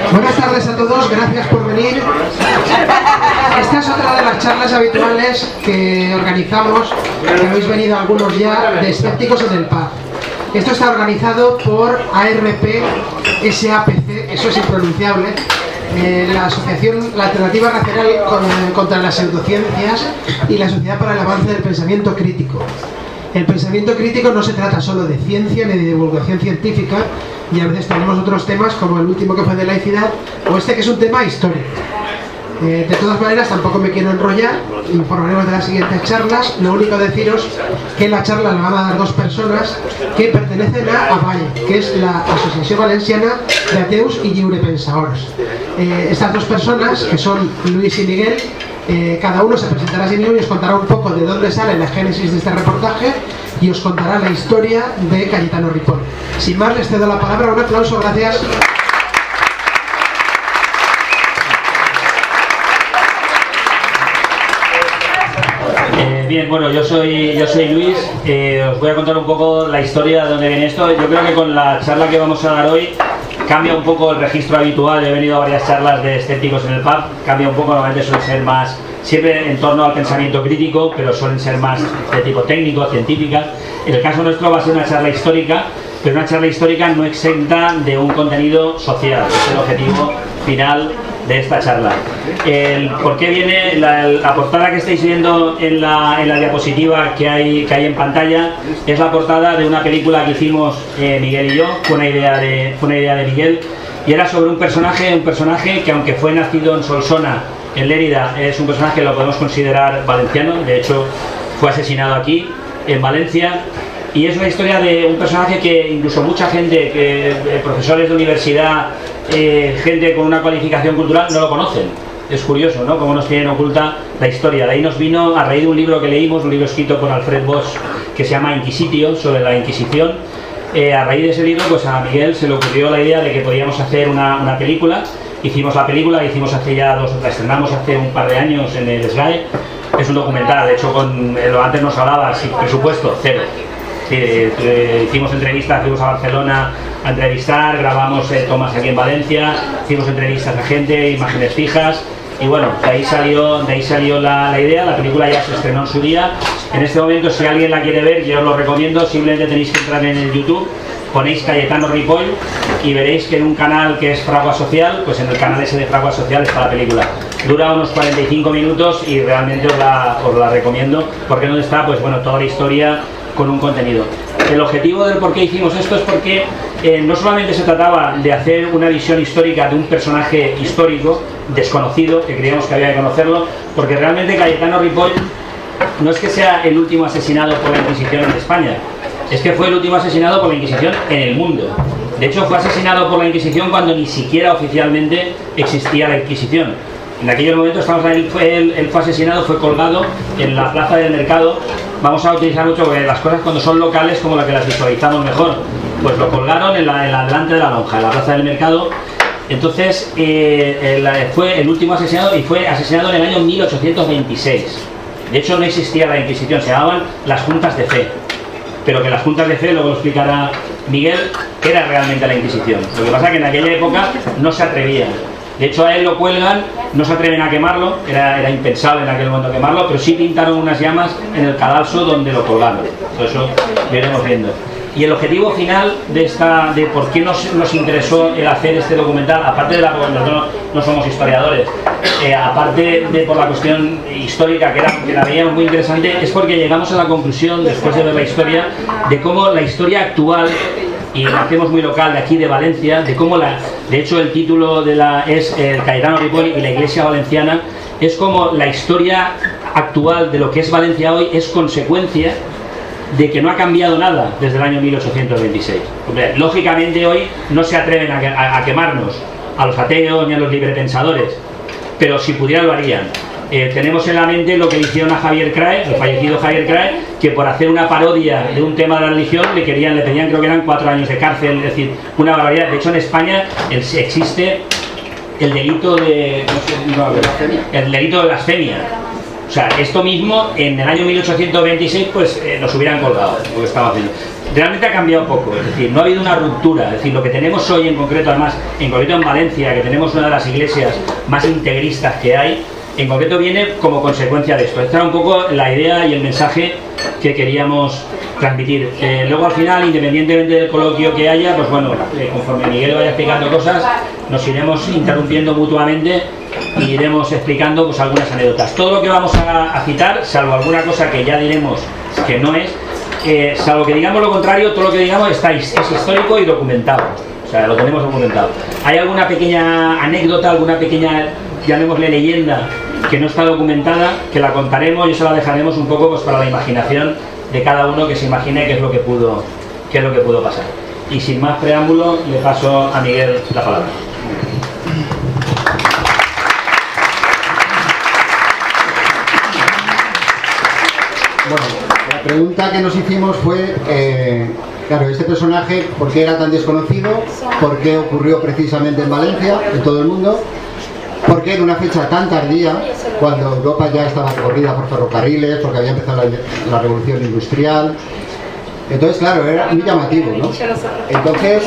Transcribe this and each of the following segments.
Buenas tardes a todos, gracias por venir. Esta es otra de las charlas habituales que organizamos, que habéis venido algunos ya, de escépticos en el pub. Esto está organizado por ARP SAPC, eso es impronunciable, la Asociación, la Alternativa Nacional contra las Pseudociencias y la Sociedad para el Avance del Pensamiento Crítico. El pensamiento crítico no se trata solo de ciencia ni de divulgación científica, y a veces tenemos otros temas como el último que fue de laicidad o este que es un tema histórico. De todas maneras tampoco me quiero enrollar, informaremos de las siguientes charlas. Lo único deciros que la charla la van a dar dos personas que pertenecen a AVALLE, que es la Asociación Valenciana de Ateus y Lliurepensadors. Estas dos personas, que son Luis y Miguel, cada uno se presentará a sí mismo y os contará un poco de dónde sale la génesis de este reportaje y os contará la historia de Cayetano Ripoll. Sin más, les cedo la palabra. Un aplauso, gracias. Bien, bueno, yo soy Luis, os voy a contar un poco la historia de dónde viene esto. Yo creo que con la charla que vamos a dar hoy cambia un poco el registro habitual. He venido a varias charlas de escépticos en el pub, cambia un poco, normalmente suelen ser más, siempre en torno al pensamiento crítico, pero suelen ser más de tipo técnico, científica. En el caso nuestro va a ser una charla histórica, pero una charla histórica no exenta de un contenido social, que es el objetivo final de esta charla. ¿Por qué viene la portada que estáis viendo en la diapositiva que hay en pantalla? Es la portada de una película que hicimos Miguel y yo, fue una idea de Miguel, y era sobre un personaje que, aunque fue nacido en Solsona, en Lérida, es un personaje que lo podemos considerar valenciano. De hecho fue asesinado aquí en Valencia, y es una historia de un personaje que incluso mucha gente, profesores de universidad, gente con una cualificación cultural, no lo conocen. Es curioso, ¿no?, cómo nos tienen oculta la historia. De ahí nos vino a raíz de un libro que leímos, un libro escrito por Alfred Bosch, que se llama Inquisitio, sobre la Inquisición. A raíz de ese libro, pues a Miguel se le ocurrió la idea de que podíamos hacer una película. Hicimos la película, la hicimos hace ya la estrenamos hace un par de años en el SGAE. Es un documental, de hecho, antes nos hablaba, sin presupuesto, cero. Sí, hicimos entrevistas, fuimos a Barcelona a entrevistar, grabamos tomas aquí en Valencia, hicimos entrevistas a gente, imágenes fijas, y bueno, de ahí salió la idea. La película ya se estrenó en su día. En este momento, si alguien la quiere ver, yo os lo recomiendo, simplemente tenéis que entrar en el YouTube, ponéis Cayetano Ripoll y veréis que en un canal que es Fragua Social, pues en el canal ese de Fragua Social está la película. Dura unos 45 minutos y realmente os la recomiendo, porque donde está, pues bueno, toda la historia con un contenido. El objetivo del por qué hicimos esto es porque no solamente se trataba de hacer una visión histórica de un personaje histórico desconocido, que creíamos que había que conocerlo, porque realmente Cayetano Ripoll no es que sea el último asesinado por la Inquisición en España, es que fue el último asesinado por la Inquisición en el mundo. De hecho, fue asesinado por la Inquisición cuando ni siquiera oficialmente existía la Inquisición. En aquel momento él fue asesinado, fue colgado en la plaza del mercado. Vamos a utilizar mucho, porque las cosas cuando son locales, como la que las visualizamos mejor, pues lo colgaron delante de la lonja, en la plaza del mercado. Entonces fue el último asesinado, y fue asesinado en el año 1826. De hecho no existía la Inquisición, se llamaban las juntas de fe, pero que las juntas de fe, luego lo explicará Miguel, era realmente la Inquisición. Lo que pasa es que en aquella época no se atrevían. De hecho, a él lo cuelgan, no se atreven a quemarlo, era impensable en aquel momento quemarlo, pero sí pintaron unas llamas en el cadalso donde lo colgaron. Todo eso lo iremos viendo. Y el objetivo final de por qué nos interesó el hacer este documental, aparte de nosotros no somos historiadores, aparte de por la cuestión histórica, que la veíamos muy interesante, es porque llegamos a la conclusión, después de ver la historia, de cómo la historia actual, y lo hacemos muy local, de aquí de Valencia, de cómo de hecho el título es el Cayetano Ripoll y la Iglesia Valenciana, es como la historia actual de lo que es Valencia hoy es consecuencia de que no ha cambiado nada desde el año 1826. Hombre, lógicamente hoy no se atreven a quemarnos a los ateos ni a los librepensadores, pero si pudieran lo harían. Tenemos en la mente lo que le hicieron a Javier Crae, el fallecido Javier Crae, que por hacer una parodia de un tema de la religión le pedían, creo que eran 4 años de cárcel, es decir, una barbaridad. De hecho, en España existe el delito de blasfemia. O sea, esto mismo en el año 1826 pues nos hubieran colgado, lo que estaba haciendo. realmente ha cambiado poco, es decir, no ha habido una ruptura, es decir, lo que tenemos hoy en concreto, además, en concreto en Valencia, que tenemos una de las iglesias más integristas que hay, en concreto viene como consecuencia de esto. Esta era un poco la idea y el mensaje que queríamos transmitir. Luego al final, independientemente del coloquio que haya, pues bueno, conforme Miguel vaya explicando cosas, nos iremos interrumpiendo mutuamente y iremos explicando pues algunas anécdotas. Todo lo que vamos a citar, salvo alguna cosa que ya diremos que no es, salvo que digamos lo contrario, todo lo que digamos es histórico y documentado. O sea, lo tenemos documentado. Hay alguna pequeña anécdota, alguna pequeña, llamémosle leyenda, que no está documentada, que la contaremos y eso la dejaremos un poco pues para la imaginación de cada uno, que se imagine qué es lo que pudo pasar. Y sin más preámbulo, le paso a Miguel la palabra. Bueno, la pregunta que nos hicimos fue, claro, este personaje, ¿por qué era tan desconocido? ¿Por qué ocurrió precisamente en Valencia, en todo el mundo? ¿Por qué en una fecha tan tardía, cuando Europa ya estaba recorrida por ferrocarriles, porque había empezado la revolución industrial? Entonces, claro, era muy llamativo, ¿no? Entonces,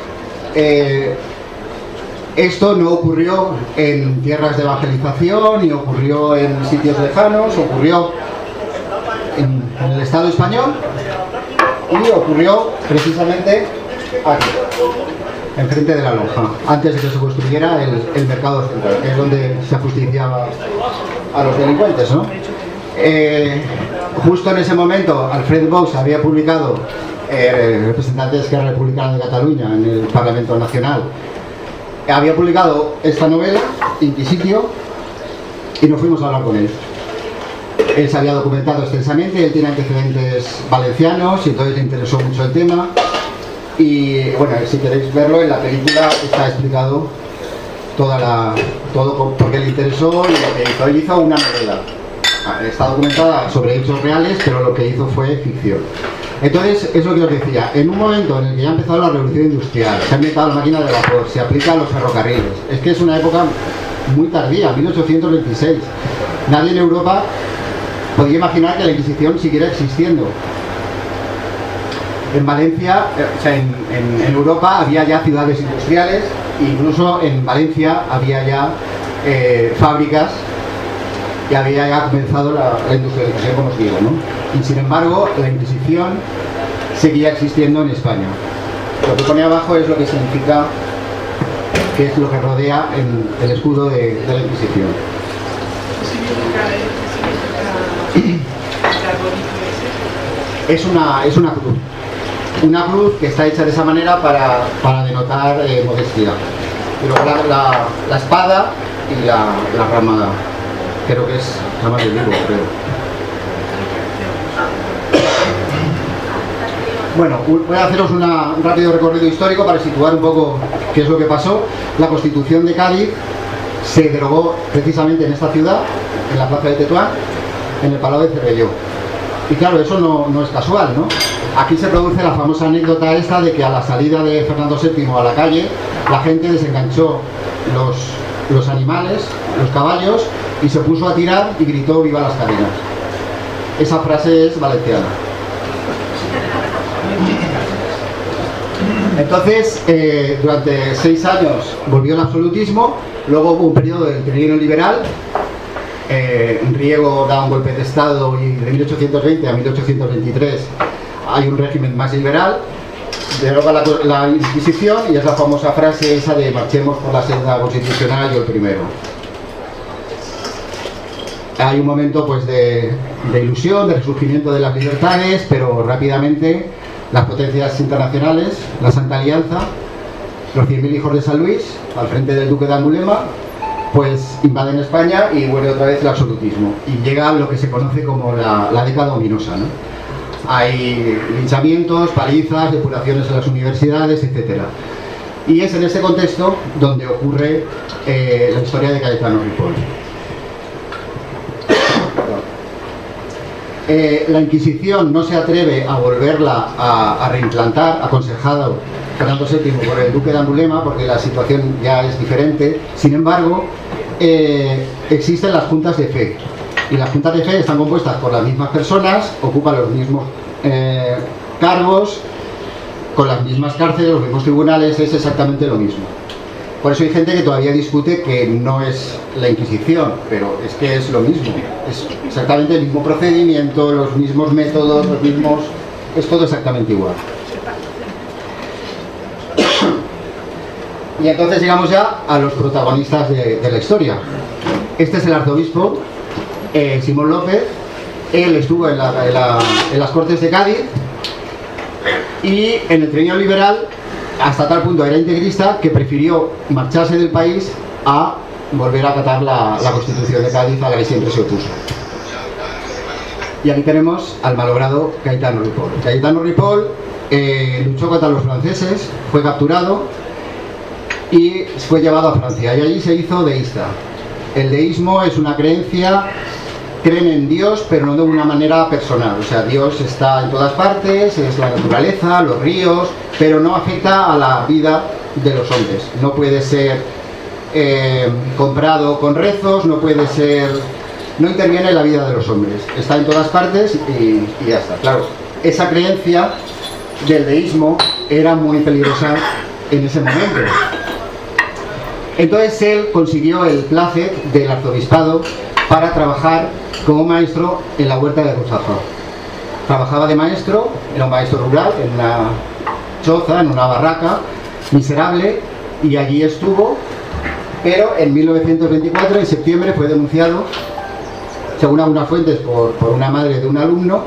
esto no ocurrió en tierras de evangelización, ni ocurrió en sitios lejanos, ocurrió en el Estado español y ocurrió precisamente aquí, enfrente de la lonja, antes de que se construyera el mercado central, que es donde se ajusticiaba a los delincuentes, ¿no? Justo en ese momento, Alfred Bosch había publicado, representante de Esquerra Republicana de Cataluña en el Parlamento Nacional, había publicado esta novela, Inquisitio, y nos fuimos a hablar con él. Él se había documentado extensamente, él tiene antecedentes valencianos y entonces le interesó mucho el tema. Y bueno, si queréis verlo, en la película está explicado todo por qué le interesó y lo que hizo. Él hizo una novela, está documentada sobre hechos reales, pero lo que hizo fue ficción. Entonces, es lo que os decía, en un momento en el que ya ha empezado la revolución industrial, se ha inventado la máquina de vapor, se aplica a los ferrocarriles, es que es una época muy tardía, 1826. Nadie en Europa podía imaginar que la Inquisición siguiera existiendo. En Valencia, o sea, en Europa había ya ciudades industriales, incluso en Valencia había ya fábricas y había ya comenzado la industrialización, como os digo, ¿no? Y sin embargo, la Inquisición seguía existiendo en España. Lo que pone abajo es lo que significa, que es lo que rodea el escudo de la Inquisición. Es una cruz. Una cruz que está hecha de esa manera para denotar modestia. Y luego la espada y la ramada. Creo que es ramas de olivo, creo. Bueno, voy a haceros un rápido recorrido histórico para situar un poco qué es lo que pasó. La Constitución de Cádiz se derogó precisamente en esta ciudad, en la plaza de Tetuán, en el Palau de Cervelló. Y claro, eso no es casual, ¿no? Aquí se produce la famosa anécdota esta de que a la salida de Fernando VII a la calle, la gente desenganchó los animales, los caballos, y se puso a tirar y gritó "viva las cadenas". Esa frase es valenciana. Entonces, durante 6 años volvió el absolutismo, luego hubo un periodo del trienio liberal, Riego da un golpe de Estado y de 1820 a 1823 hay un régimen más liberal, deroga la Inquisición y es la famosa frase esa de "marchemos por la senda constitucional, yo el primero". Hay un momento pues de ilusión, de resurgimiento de las libertades, pero rápidamente las potencias internacionales, la Santa Alianza, los 100.000 hijos de San Luis, al frente del duque de Angulema, pues invaden España y vuelve otra vez el absolutismo. Y llega lo que se conoce como la década ominosa, ¿no? Hay linchamientos, palizas, depuraciones en las universidades, etc. Y es en este contexto donde ocurre la historia de Cayetano Ripoll. La Inquisición no se atreve a volverla a reimplantar, aconsejado Fernando VII por el duque de Angulema, porque la situación ya es diferente. Sin embargo, existen las juntas de fe, y las juntas de fe están compuestas por las mismas personas, ocupan los mismos cargos con las mismas cárceles, los mismos tribunales, es exactamente lo mismo. Por eso hay gente que todavía discute que no es la Inquisición, pero es que es lo mismo, es exactamente el mismo procedimiento, los mismos métodos, es todo exactamente igual. Y entonces llegamos ya a los protagonistas de la historia. Este es el arzobispo Simón López. Él estuvo en las Cortes de Cádiz y en el trienio liberal hasta tal punto era integrista que prefirió marcharse del país a volver a acatar la Constitución de Cádiz, a la que siempre se opuso. Y aquí tenemos al malogrado Cayetano Ripoll. Cayetano Ripoll luchó contra los franceses, fue capturado y fue llevado a Francia y allí se hizo deísta. El deísmo es una creencia, creen en Dios pero no de una manera personal, o sea, Dios está en todas partes, es la naturaleza, los ríos, pero no afecta a la vida de los hombres, no puede ser comprado con rezos, no interviene en la vida de los hombres, está en todas partes y ya está. Claro, esa creencia del deísmo era muy peligrosa en ese momento. Entonces él consiguió el plácet del arzobispado para trabajar como maestro en la huerta de Ruzafa. Trabajaba de maestro, era un maestro rural, en una choza, en una barraca miserable, y allí estuvo, pero en 1924, en septiembre, fue denunciado, según algunas fuentes, por una madre de un alumno,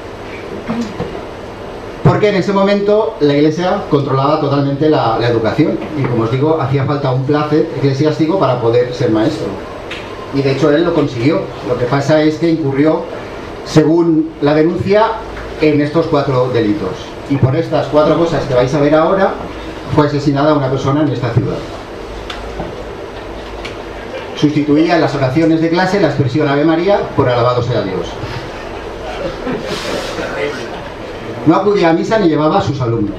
porque en ese momento la Iglesia controlaba totalmente la educación y, como os digo, hacía falta un plácet eclesiástico para poder ser maestro. Y de hecho él lo consiguió. Lo que pasa es que incurrió, según la denuncia, en estos 4 delitos. Y por estas 4 cosas que vais a ver ahora, fue asesinada una persona en esta ciudad. Sustituía en las oraciones de clase la expresión Ave María por alabado sea Dios. No acudía a misa ni llevaba a sus alumnos.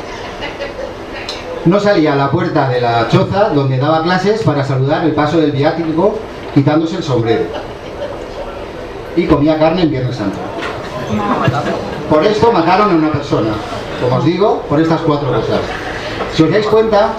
No salía a la puerta de la choza donde daba clases para saludar el paso del viático quitándose el sombrero. Y comía carne en Viernes Santo. Por esto mataron a una persona. Como os digo, por estas 4 cosas. Si os dais cuenta,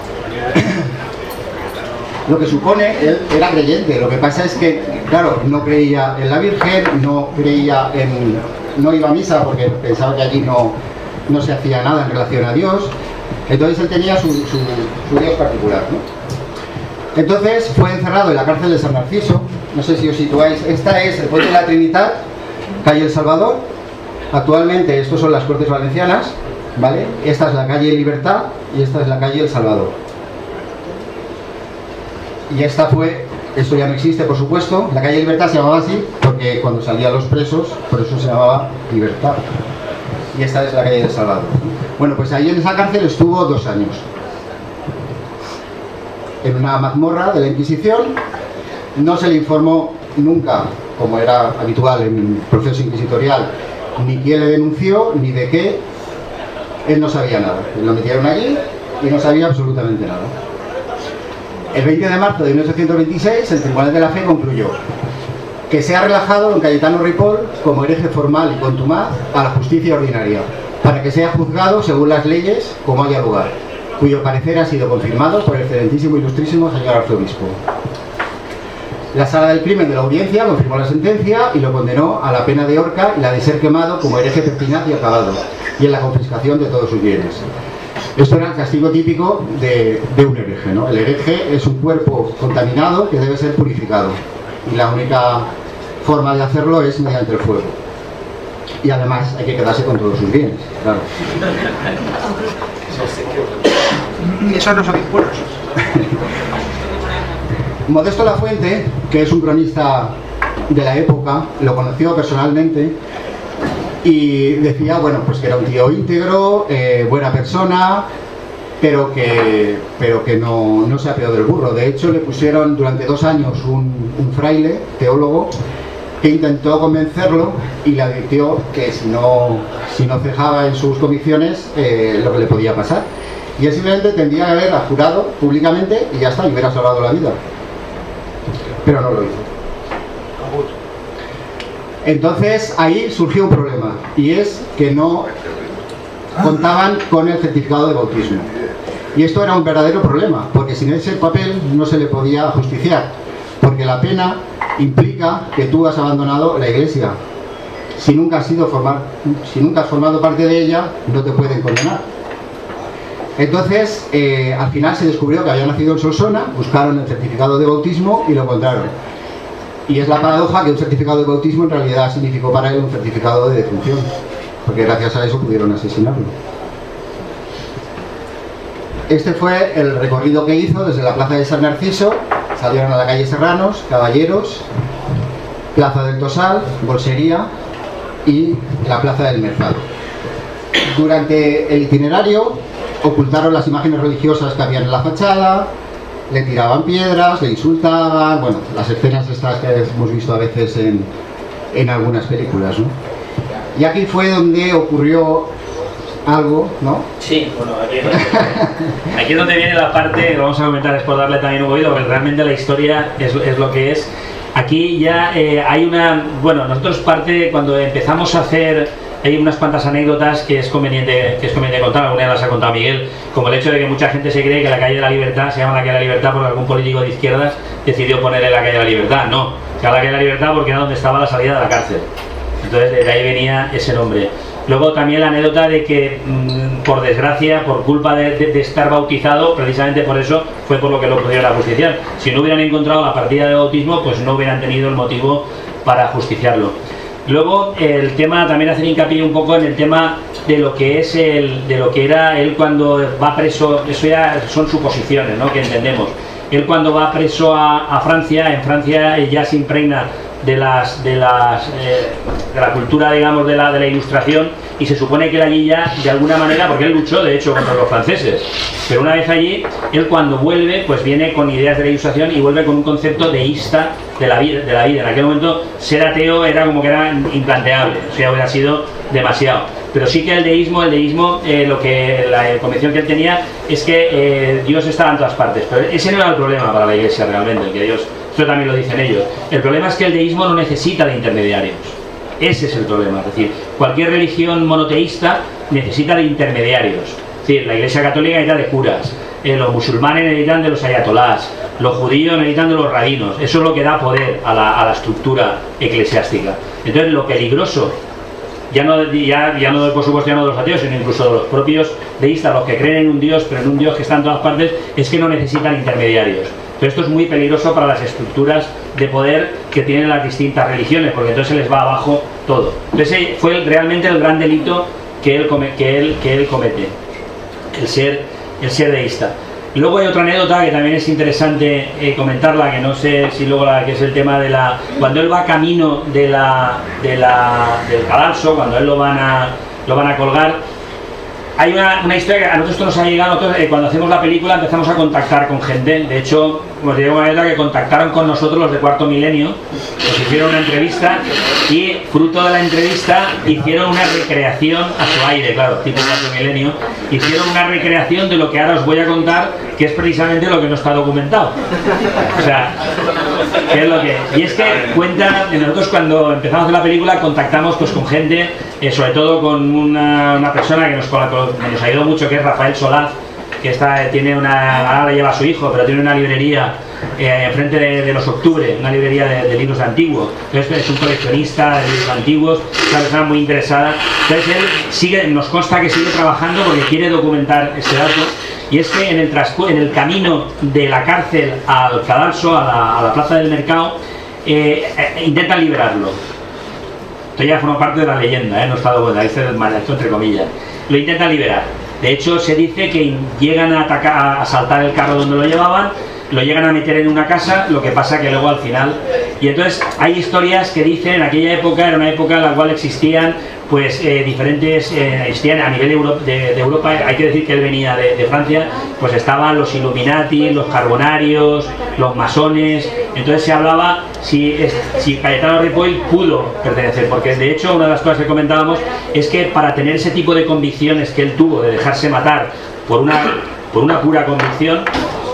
lo que supone, él era creyente. Lo que pasa es que, claro, no creía en la Virgen, no iba a misa porque pensaba que allí no se hacía nada en relación a Dios. Entonces él tenía su Dios particular, ¿no? Entonces fue encerrado en la cárcel de San Narciso. No sé si os situáis. Esta es el Puente de la Trinidad, calle El Salvador. Actualmente estos son las Cortes Valencianas, ¿vale? Esta es la calle Libertad y esta es la calle El Salvador. Y esta fue, esto ya no existe, por supuesto. La calle Libertad se llamaba así porque cuando salían los presos, por eso se llamaba Libertad. Y esta es la calle del Salvador. Bueno, pues ahí en esa cárcel estuvo 2 años. En una mazmorra de la Inquisición. No se le informó nunca, como era habitual en el proceso inquisitorial, ni quién le denunció, ni de qué. Él no sabía nada. Lo metieron allí y no sabía absolutamente nada. El 20 de marzo de 1826, el Tribunal de la Fe concluyó que se ha relajado don Cayetano Ripoll como hereje formal y contumaz a la justicia ordinaria, para que sea juzgado según las leyes como haya lugar, cuyo parecer ha sido confirmado por el excelentísimo e ilustrísimo señor arzobispo. La sala del crimen de la audiencia confirmó la sentencia y lo condenó a la pena de horca y la de ser quemado como hereje pertinaz y acabado, y en la confiscación de todos sus bienes. Esto era el castigo típico de un hereje, ¿no? El hereje es un cuerpo contaminado que debe ser purificado, y la única forma de hacerlo es mediante el fuego. Y además hay que quedarse con todos sus bienes, claro. Y eso no son impuestos. Modesto Lafuente, que es un cronista de la época, lo conoció personalmente y decía, bueno, pues que era un tío íntegro, buena persona, pero que no se apeó del burro. De hecho, le pusieron durante 2 años un fraile, teólogo, que intentó convencerlo y le advirtió que si no cejaba en sus convicciones, lo que le podía pasar. Y él simplemente tendría que haber jurado públicamente y ya está, y hubiera salvado la vida. Pero no lo hizo. Entonces ahí surgió un problema, y es que no contaban con el certificado de bautismo. Y esto era un verdadero problema, porque sin ese papel no se le podía justiciar, porque la pena implica que tú has abandonado la iglesia. Si nunca has formado parte de ella, no te pueden condenar. Entonces, al final se descubrió que había nacido en Solsona, buscaron el certificado de bautismo y lo encontraron. Y es la paradoja que un certificado de bautismo en realidad significó para él un certificado de defunción, porque gracias a eso pudieron asesinarlo. Este fue el recorrido que hizo desde la plaza de San Narciso. Salieron a la calle Serranos, Caballeros, Plaza del Tosal, Bolsería y la Plaza del Mercado. Durante el itinerario ocultaron las imágenes religiosas que habían en la fachada, le tiraban piedras, le insultaban, bueno, las escenas estas que hemos visto a veces en algunas películas, ¿no? Y aquí fue donde ocurrió algo, ¿no? Sí, bueno, aquí es donde viene la parte que vamos a comentar, es por darle también un oído, porque realmente la historia es lo que es. Aquí ya hay una... Bueno, nosotros cuando empezamos a hacer, hay unas cuantas anécdotas que es conveniente contar, alguna las ha contado Miguel, como el hecho de que mucha gente se cree que la calle de la Libertad se llama la calle de la Libertad porque algún político de izquierdas decidió ponerle la calle de la Libertad. No, se llama la calle de la Libertad porque era donde estaba la salida de la cárcel. Entonces de ahí venía ese nombre. Luego también la anécdota de que, por desgracia, por culpa de estar bautizado, precisamente por eso fue por lo que lo pudieron ajusticiar. Si no hubieran encontrado la partida de bautismo, pues no hubieran tenido el motivo para justiciarlo. Luego el tema, también hacer hincapié un poco en el tema de lo que es de lo que era él cuando va preso. Eso ya son suposiciones, ¿no?, que entendemos. Él cuando va preso a Francia, en Francia ya se impregna de la cultura, digamos, de la Ilustración, y se supone que él allí ya, de alguna manera, porque él luchó de hecho contra los franceses, pero una vez allí, él cuando vuelve, pues viene con ideas de la Ilustración y vuelve con un concepto deísta de la vida. En aquel momento ser ateo era como que era implanteable, o sea, hubiera sido demasiado. Pero sí que el deísmo, lo que la convicción que él tenía es que Dios estaba en todas partes, pero ese no era el problema para la Iglesia realmente, que Dios, eso también lo dicen ellos. El problema es que el deísmo no necesita de intermediarios. Ese es el problema. Es decir, cualquier religión monoteísta necesita de intermediarios. Es decir, la Iglesia Católica necesita de curas, los musulmanes necesitan de los ayatolás, los judíos necesitan de los rabinos. Eso es lo que da poder a la estructura eclesiástica. Entonces, lo peligroso, ya no por supuesto ya no de los ateos, sino incluso de los propios deístas, los que creen en un Dios, pero en un Dios que está en todas partes, es que no necesitan intermediarios. Entonces esto es muy peligroso para las estructuras de poder que tienen las distintas religiones, porque entonces se les va abajo todo. Entonces ese fue realmente el gran delito que él comete, el ser deísta. Y luego hay otra anécdota que también es interesante comentarla, que no sé si luego que es el tema de cuando él va camino del cadalso, cuando él lo van a colgar. Hay una historia que a nosotros nos ha llegado. Cuando hacemos la película empezamos a contactar con gente. De hecho, nos llegó una anécdota que contactaron con nosotros los de Cuarto Milenio, nos hicieron una entrevista y fruto de la entrevista hicieron una recreación a su aire, claro, tipo Cuarto Milenio, hicieron una recreación de lo que ahora os voy a contar, que es precisamente lo que no está documentado. O sea, ¿qué es lo que? Y es que cuenta, nosotros cuando empezamos a hacer la película contactamos pues con gente, sobre todo con una persona que nos ayudó mucho, que es Rafael Solaz, que ahora le lleva a su hijo, pero tiene una librería enfrente de los Octubre, una librería de libros antiguos. Entonces es un coleccionista de libros antiguos, una persona muy interesada. Entonces él nos consta que sigue trabajando porque quiere documentar este dato. Y es que en el camino de la cárcel al cadalso, a la plaza del mercado, intentan liberarlo. Esto ya forma parte de la leyenda, no está documentado, esto entre comillas. Lo intentan liberar. De hecho, se dice que llegan a asaltar el carro donde lo llevaban, lo llegan a meter en una casa, lo que pasa que luego al final... Y entonces hay historias que dicen, en aquella época, era una época en la cual existían pues existían a nivel de Europa, hay que decir que él venía de Francia, pues estaban los Illuminati, los Carbonarios, los masones. Entonces se hablaba si Cayetano Ripoll pudo pertenecer, porque de hecho una de las cosas que comentábamos es que para tener ese tipo de convicciones que él tuvo de dejarse matar por una pura convicción,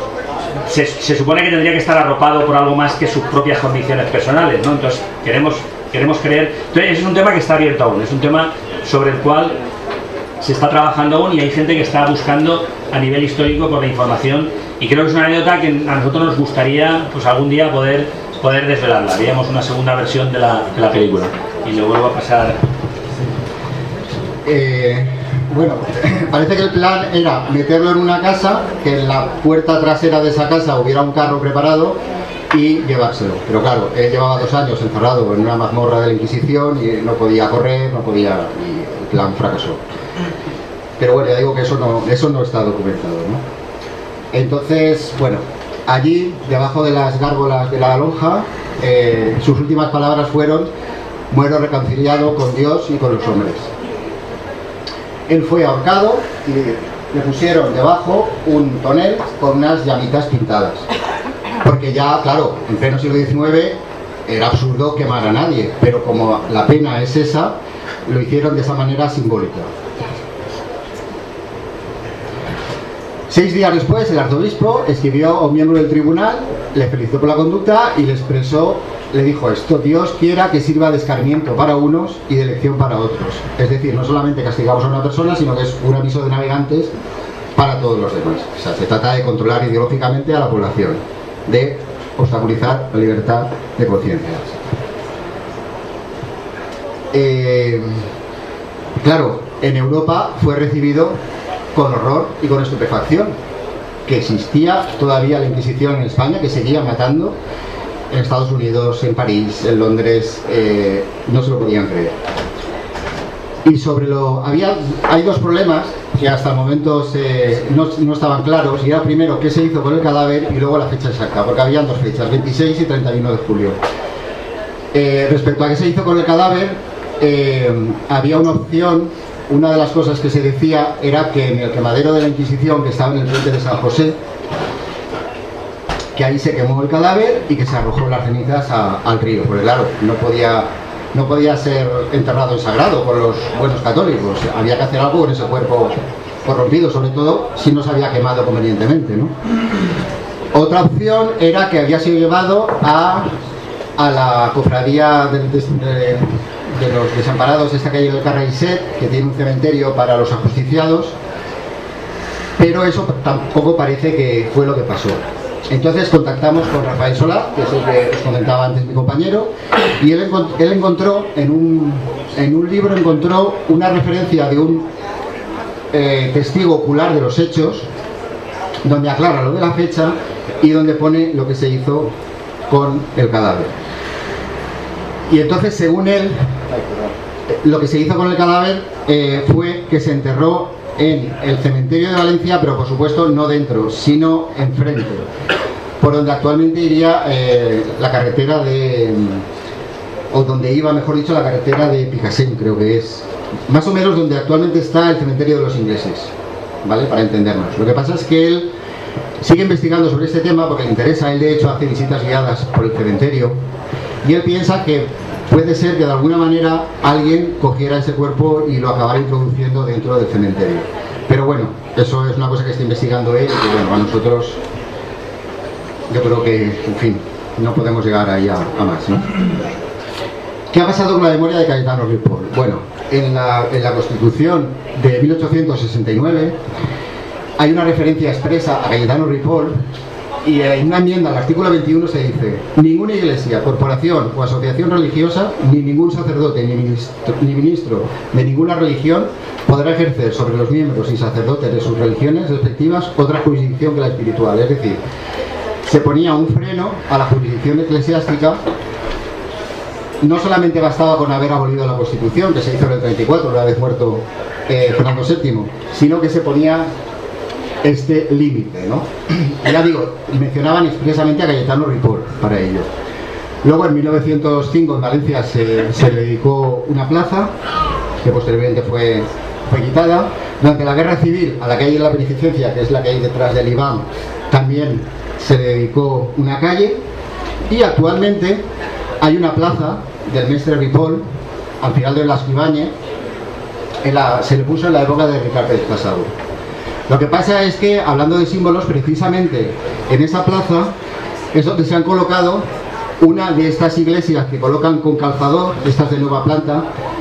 se supone que tendría que estar arropado por algo más que sus propias convicciones personales, ¿no? Entonces queremos creer. Entonces ese es un tema que está abierto aún, es un tema sobre el cual se está trabajando aún y hay gente que está buscando a nivel histórico por la información, y creo que es una anécdota que a nosotros nos gustaría pues algún día poder desvelarla. Haríamos una segunda versión de la película. Y le vuelvo a pasar. Bueno, parece que el plan era meterlo en una casa, que en la puerta trasera de esa casa hubiera un carro preparado y llevárselo. Pero claro, él llevaba 2 años encerrado en una mazmorra de la Inquisición y no podía correr, y el plan fracasó. Pero bueno, ya digo que eso no está documentado, ¿no? Entonces, bueno, allí, debajo de las gárgolas de la lonja, sus últimas palabras fueron: muero reconciliado con Dios y con los hombres. Él fue ahorcado y le pusieron debajo un tonel con unas llamitas pintadas. Porque ya, claro, en pleno siglo XIX era absurdo quemar a nadie, pero como la pena es esa, lo hicieron de esa manera simbólica. 6 días después, el arzobispo escribió a un miembro del tribunal, le felicitó por la conducta y le dijo esto: Dios quiera que sirva de escarmiento para unos y de lección para otros. Es decir, no solamente castigamos a una persona, sino que es un aviso de navegantes para todos los demás. O sea, se trata de controlar ideológicamente a la población, de obstaculizar la libertad de conciencia. Claro, en Europa fue recibido con horror y con estupefacción, que existía todavía la Inquisición en España, que seguía matando. En Estados Unidos, en París, en Londres, no se lo podían creer. Y hay 2 problemas que hasta el momento no estaban claros, y era primero qué se hizo con el cadáver y luego la fecha exacta, porque habían 2 fechas, 26 y 31 de julio. Respecto a qué se hizo con el cadáver, había una opción. Una de las cosas que se decía era que en el quemadero de la Inquisición, que estaba en el puente de San José, que ahí se quemó el cadáver y que se arrojó las cenizas al río, porque claro, no podía ser enterrado en sagrado por los buenos católicos, había que hacer algo con ese cuerpo corrompido, sobre todo si no se había quemado convenientemente, ¿no? Otra opción era que había sido llevado a la cofradía de los desamparados, esta calle del Carraiset, que tiene un cementerio para los ajusticiados, pero eso tampoco parece que fue lo que pasó. Entonces contactamos con Rafael Solá, que es el que os comentaba antes mi compañero, y él encontró en un libro una referencia de un testigo ocular de los hechos, donde aclara lo de la fecha y donde pone lo que se hizo con el cadáver. Y entonces, según él, lo que se hizo con el cadáver fue que se enterró en el cementerio de Valencia, pero por supuesto no dentro, sino enfrente, por donde actualmente iría la carretera o donde iba, mejor dicho, la carretera de Picassent, creo que es, más o menos donde actualmente está el cementerio de los ingleses, ¿vale? Para entendernos. Lo que pasa es que él sigue investigando sobre este tema porque le interesa. Él de hecho hace visitas guiadas por el cementerio y él piensa que puede ser que de alguna manera alguien cogiera ese cuerpo y lo acabara introduciendo dentro del cementerio. Pero bueno, eso es una cosa que está investigando él y que bueno, a nosotros yo creo que, en fin, no podemos llegar ahí a más, ¿no? ¿Qué ha pasado con la memoria de Cayetano Ripoll? Bueno, en la Constitución de 1869 hay una referencia expresa a Cayetano Ripoll, y en una enmienda al artículo 21 se dice: ninguna iglesia, corporación o asociación religiosa, ni ningún sacerdote ni ministro de ninguna religión podrá ejercer sobre los miembros y sacerdotes de sus religiones respectivas otra jurisdicción que la espiritual. Es decir, se ponía un freno a la jurisdicción eclesiástica. No solamente bastaba con haber abolido la Constitución, que se hizo en el 34, una vez muerto Fernando VII, sino que se ponía este límite, ¿no? Ya digo, mencionaban expresamente a Cayetano Ripoll para ello. Luego en 1905 en Valencia se le dedicó una plaza, que posteriormente fue quitada. Durante la Guerra Civil, a la calle de la Beneficencia, que es la que hay detrás del IBAM, también se le dedicó una calle, y actualmente hay una plaza del Mestre Ripoll al final de Blasco Ibáñez, se le puso en la época de Ricard Pérez Casado. Lo que pasa es que, hablando de símbolos, precisamente en esa plaza es donde se han colocado una de estas iglesias que colocan con calzador, estas de nueva planta,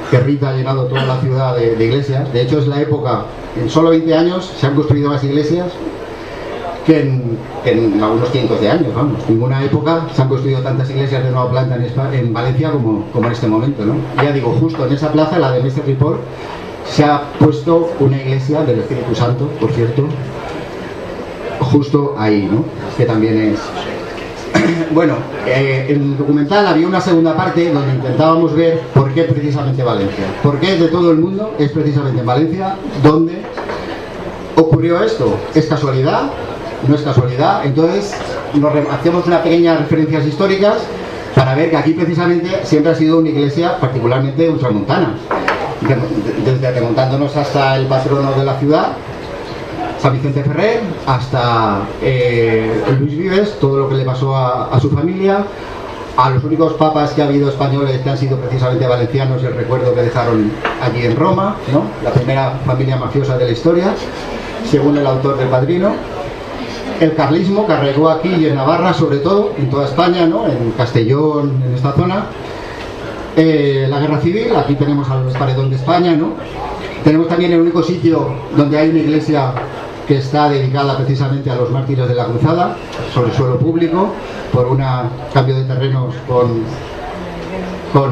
que Rita ha llenado toda la ciudad de iglesias. De hecho, es la época, en solo 20 años se han construido más iglesias que en algunos cientos de años, vamos. En ninguna época se han construido tantas iglesias de nueva planta en Valencia como en este momento, ¿no? Ya digo, justo en esa plaza, la de Mestre Ripoll, se ha puesto una iglesia del Espíritu Santo, por cierto, justo ahí, ¿no? Que también es... Bueno, en el documental había una segunda parte donde intentábamos ver por qué precisamente Valencia. ¿Por qué de todo el mundo es precisamente en Valencia donde ocurrió esto? ¿Es casualidad? ¿No es casualidad? Entonces hacemos unas pequeñas referencias históricas para ver que aquí precisamente siempre ha sido una iglesia particularmente ultramontana, desde remontándonos hasta el patrono de la ciudad, San Vicente Ferrer, hasta Luis Vives, todo lo que le pasó a su familia, a los únicos papas que ha habido españoles que han sido precisamente valencianos y el recuerdo que dejaron allí en Roma, ¿no? La primera familia mafiosa de la historia, según el autor del Padrino. El carlismo que arraigó aquí y en Navarra, sobre todo, en toda España, ¿no? En Castellón, en esta zona. La guerra civil, aquí tenemos al paredón de España, ¿no? Tenemos también el único sitio donde hay una iglesia que está dedicada precisamente a los mártires de la Cruzada, sobre suelo público, por un cambio de terrenos con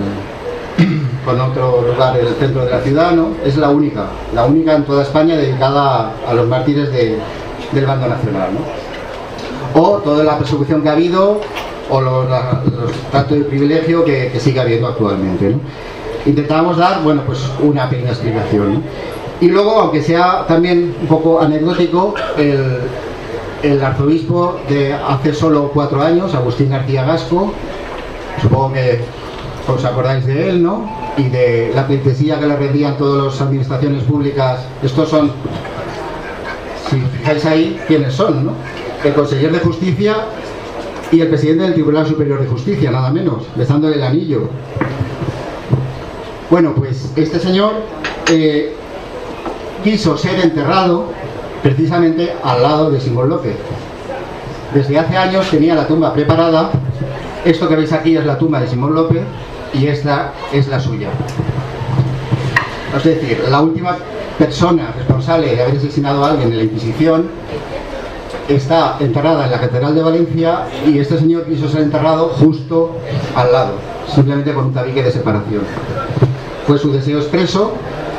otro lugar en el centro de la ciudad, ¿no? Es la única en toda España dedicada a los mártires del bando nacional, ¿no? O toda la persecución que ha habido, o los tratos de privilegio que sigue habiendo actualmente, ¿no? Intentábamos dar, bueno, pues una pequeña explicación, ¿no? Y luego, aunque sea también un poco anecdótico, el arzobispo de hace solo 4 años, Agustín García Gasco, supongo que os acordáis de él, ¿no? Y de la pleitesía que le rendían todas las administraciones públicas. Estos son, si fijáis ahí, quiénes son, ¿no? El consejero de Justicia y el presidente del Tribunal Superior de Justicia, nada menos, besándole el anillo. Bueno, pues este señor quiso ser enterrado precisamente al lado de Simón López. Desde hace años tenía la tumba preparada. Esto que veis aquí es la tumba de Simón López y esta es la suya. Es decir, la última persona responsable de haber asesinado a alguien en la Inquisición está enterrada en la Catedral de Valencia y este señor quiso ser enterrado justo al lado, simplemente con un tabique de separación. Fue su deseo expreso.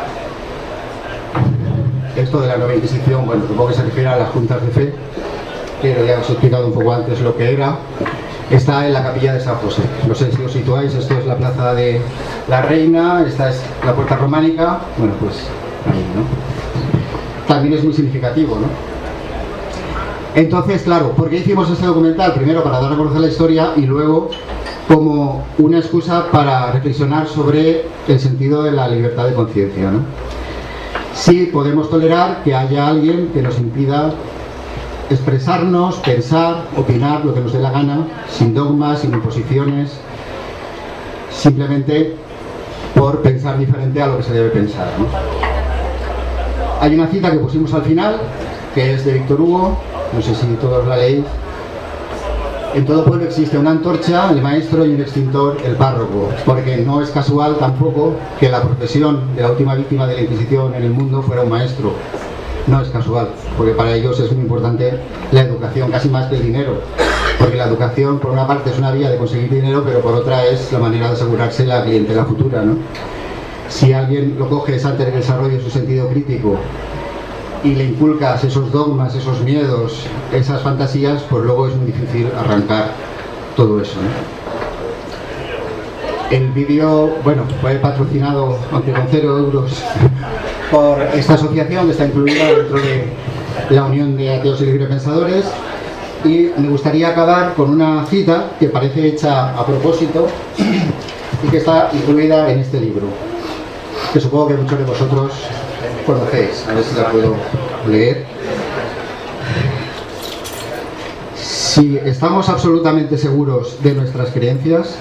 Esto de la Nueva Inquisición, bueno, supongo que se refiere a las juntas de fe, pero ya os he explicado un poco antes lo que era. Está en la capilla de San José. No sé si os situáis, esto es la plaza de la Reina, esta es la puerta románica. Bueno, pues ahí, ¿no? También es muy significativo, ¿no? Entonces, claro, ¿por qué hicimos este documental? Primero para dar a conocer la historia y luego como una excusa para reflexionar sobre el sentido de la libertad de conciencia, ¿no? Sí podemos tolerar que haya alguien que nos impida expresarnos, pensar, opinar lo que nos dé la gana, sin dogmas, sin imposiciones, simplemente por pensar diferente a lo que se debe pensar, ¿no? Hay una cita que pusimos al final, que es de Víctor Hugo, no sé si todos la leéis. En todo pueblo existe una antorcha, el maestro, y un extintor, el párroco, porque no es casual tampoco que la profesión de la última víctima de la Inquisición en el mundo fuera un maestro. No es casual, porque para ellos es muy importante la educación, casi más que el dinero, porque la educación por una parte es una vía de conseguir dinero, pero por otra es la manera de asegurarse la clientela futura, ¿no? Si alguien lo coge antes del desarrollo de su sentido crítico y le inculcas esos dogmas, esos miedos, esas fantasías, pues luego es muy difícil arrancar todo eso, ¿no? El vídeo, bueno, fue patrocinado, aunque con 0 euros, por esta asociación que está incluida dentro de la Unión de Ateos y Librepensadores, y me gustaría acabar con una cita que parece hecha a propósito y que está incluida en este libro, que supongo que muchos de vosotros conocéis. A ver si la puedo leer. Si estamos absolutamente seguros de nuestras creencias,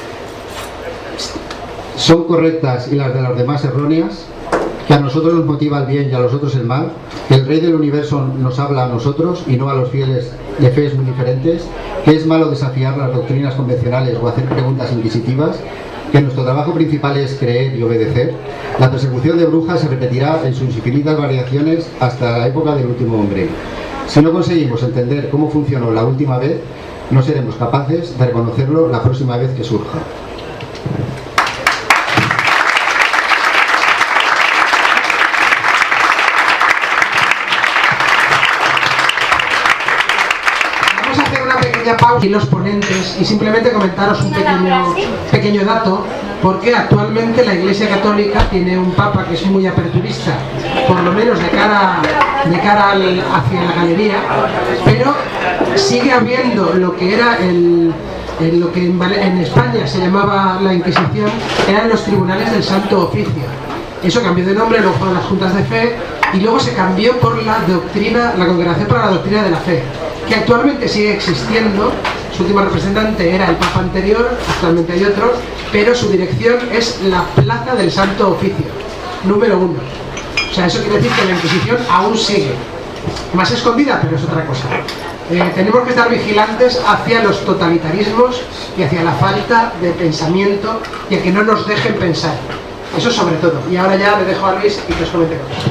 son correctas y las de los demás erróneas, que a nosotros nos motiva el bien y a los otros el mal, que el Rey del Universo nos habla a nosotros y no a los fieles de fees muy diferentes, que es malo desafiar las doctrinas convencionales o hacer preguntas inquisitivas, que nuestro trabajo principal es creer y obedecer, la persecución de brujas se repetirá en sus infinitas variaciones hasta la época del último hombre. Si no conseguimos entender cómo funcionó la última vez, no seremos capaces de reconocerlo la próxima vez que surja. Vamos a hacer una pequeña pausa y los ponentes y simplemente comentaros un pequeño dato, porque actualmente la Iglesia Católica tiene un Papa que es muy aperturista, por lo menos de cara hacia la galería, pero sigue habiendo lo que era lo que en España se llamaba la Inquisición, eran los tribunales del Santo Oficio. Eso cambió de nombre, luego fueron las juntas de fe y luego se cambió por la Congregación para la Doctrina de la Fe, que actualmente sigue existiendo. Su último representante era el Papa anterior, actualmente hay otro, pero su dirección es la Plaza del Santo Oficio, número 1. O sea, eso quiere decir que la Inquisición aún sigue, más escondida, pero es otra cosa. Tenemos que estar vigilantes hacia los totalitarismos y hacia la falta de pensamiento y a que no nos dejen pensar. Eso sobre todo. Y ahora ya le dejo a Luis y que os comente cosas.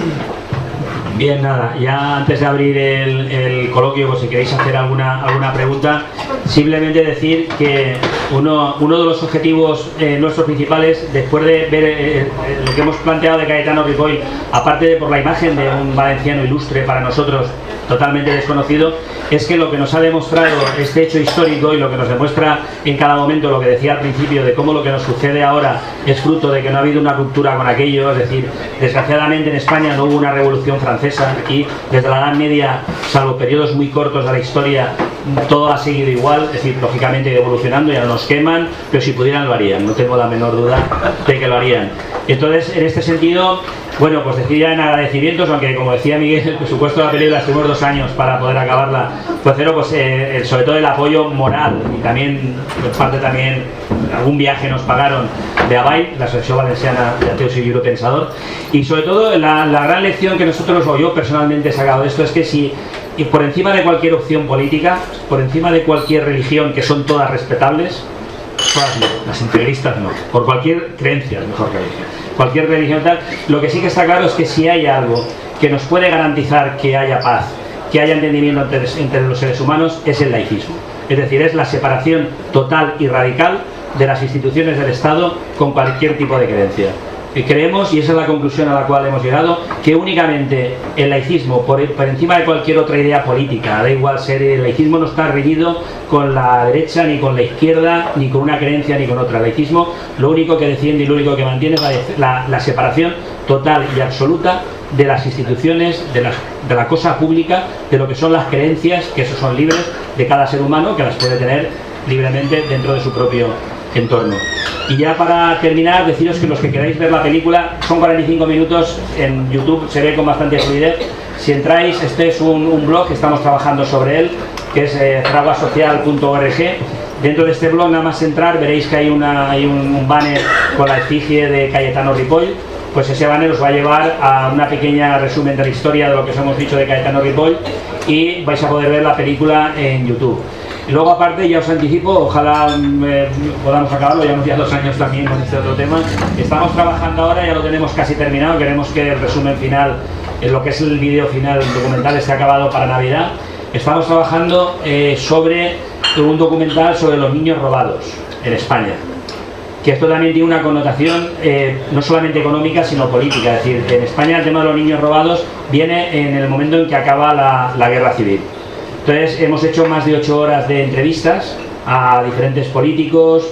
Bien, nada, ya antes de abrir el coloquio, pues si queréis hacer alguna pregunta, simplemente decir que uno de los objetivos nuestros principales, después de ver lo que hemos planteado de Cayetano Ripoll, aparte de por la imagen de un valenciano ilustre para nosotros, totalmente desconocido, es que lo que nos ha demostrado este hecho histórico y lo que nos demuestra en cada momento, lo que decía al principio, de cómo lo que nos sucede ahora es fruto de que no ha habido una ruptura con aquello. Es decir, desgraciadamente en España no hubo una revolución francesa. Aquí, desde la Edad Media, salvo periodos muy cortos de la historia, todo ha seguido igual. Es decir, lógicamente evolucionando, ya no nos queman, pero si pudieran lo harían, no tengo la menor duda de que lo harían. Entonces, en este sentido, bueno, pues decir ya en agradecimientos, aunque como decía Miguel, el presupuesto de la película estuvimos 2 años para poder acabarla, pues cero, pues sobre todo el apoyo moral y también, en parte también, algún viaje nos pagaron de ABAI, la Asociación Valenciana de Ateos y Europensador, y sobre todo la gran lección que nosotros, o yo personalmente he sacado de esto, es que si y por encima de cualquier opción política, por encima de cualquier religión, que son todas respetables, todas no, las integristas no, por cualquier creencia, mejor que religión, cualquier religión tal, lo que sí que está claro es que si hay algo que nos puede garantizar que haya paz, que haya entendimiento entre los seres humanos, es el laicismo. Es decir, es la separación total y radical de las instituciones del Estado con cualquier tipo de creencia. Creemos, y esa es la conclusión a la cual hemos llegado, que únicamente el laicismo, por encima de cualquier otra idea política, da igual ser, el laicismo no está reñido con la derecha, ni con la izquierda, ni con una creencia, ni con otra. El laicismo lo único que defiende y lo único que mantiene es la separación total y absoluta de las instituciones, de la cosa pública, de lo que son las creencias, que esos son libres de cada ser humano, que las puede tener libremente dentro de su propio entorno. Y ya para terminar, deciros que los que queráis ver la película, son 45 minutos, en YouTube se ve con bastante fluidez. Si entráis, este es un blog que estamos trabajando sobre él, que es fraguasocial.org. Dentro de este blog, nada más entrar, veréis que hay un banner con la efigie de Cayetano Ripoll. Pues ese banner os va a llevar a una pequeña resumen de la historia de lo que os hemos dicho de Cayetano Ripoll, y vais a poder ver la película en YouTube. Y luego, aparte, ya os anticipo, ojalá podamos acabarlo, llevamos ya 2 años también con este otro tema. Estamos trabajando ahora, ya lo tenemos casi terminado, queremos que el resumen final, lo que es el vídeo final, el documental, esté acabado para Navidad. Estamos trabajando sobre un documental sobre los niños robados en España. Que esto también tiene una connotación no solamente económica, sino política. Es decir, en España el tema de los niños robados viene en el momento en que acaba la guerra civil. Entonces hemos hecho más de 8 horas de entrevistas a diferentes políticos,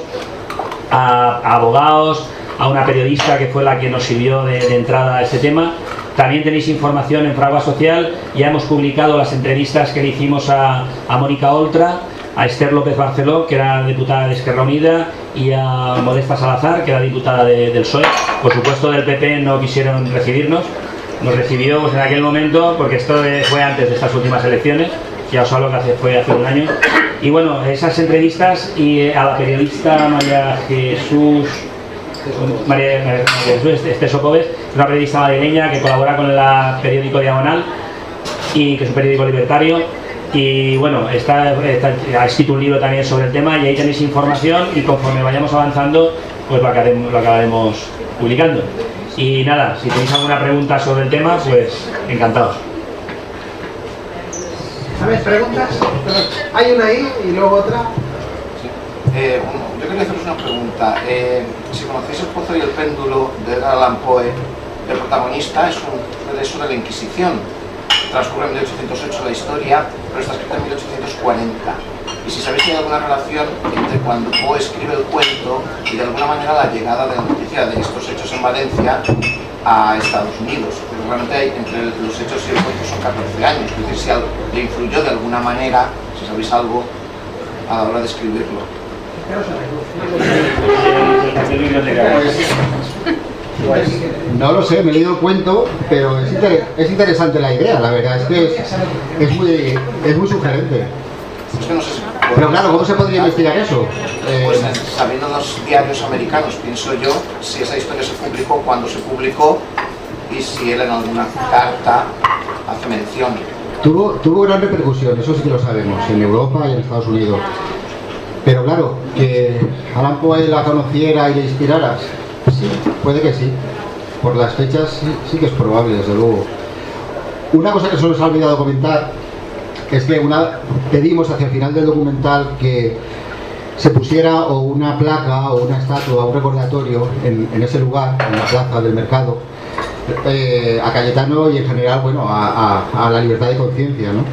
a abogados, a una periodista que fue la que nos sirvió de entrada a este tema. También tenéis información en Fragua Social. Ya hemos publicado las entrevistas que le hicimos a Mónica Oltra, a Esther López Barceló, que era diputada de Esquerra Unida, y a Modesta Salazar, que era diputada del PSOE. Por supuesto, del PP no quisieron recibirnos. Nos recibió pues, en aquel momento, porque esto fue antes de estas últimas elecciones, ya os hablo que fue hace 1 año. Y bueno, esas entrevistas, y a la periodista María Jesús Esteso Cobes, una periodista madrileña que colabora con el periódico Diagonal, y que es un periódico libertario. Y bueno, ha escrito un libro también sobre el tema y ahí tenéis información y conforme vayamos avanzando pues lo acabaremos publicando. Y nada, si tenéis alguna pregunta sobre el tema, pues encantados. A ver, preguntas. Hay una ahí y luego otra. Sí. Yo quería haceros una pregunta. Si conocéis El Pozo y el Péndulo de Edgar Allan Poe, el protagonista es uno de la Inquisición. Transcurre en 1808 la historia, pero está escrita en 1840. Y si sabéis si hay alguna relación entre cuando Poe escribe el cuento y de alguna manera la llegada de la noticia de estos hechos en Valencia a Estados Unidos. Pero realmente entre los hechos y el cuento son 14 años. Es decir, si le influyó de alguna manera, si sabéis algo, a la hora de escribirlo. Pues no lo sé, me he leído el cuento, pero es interesante la idea, la verdad, es que es muy sugerente. Es que no sé si pero claro, ¿cómo se podría investigar eso? Pues sabiendo los diarios americanos, pienso yo, si esa historia se publicó, cuándo se publicó y si él en alguna carta hace mención. Tuvo gran repercusión, eso sí que lo sabemos, en Europa y en Estados Unidos. Pero claro, que Allan Poe la conociera y le inspirara, sí, puede que sí. Por las fechas sí que es probable, desde luego. Una cosa que se nos ha olvidado comentar es que pedimos hacia el final del documental que se pusiera o una placa o una estatua o un recordatorio en ese lugar, en la plaza del mercado, a Cayetano y en general, bueno, a la libertad de conciencia, ¿no?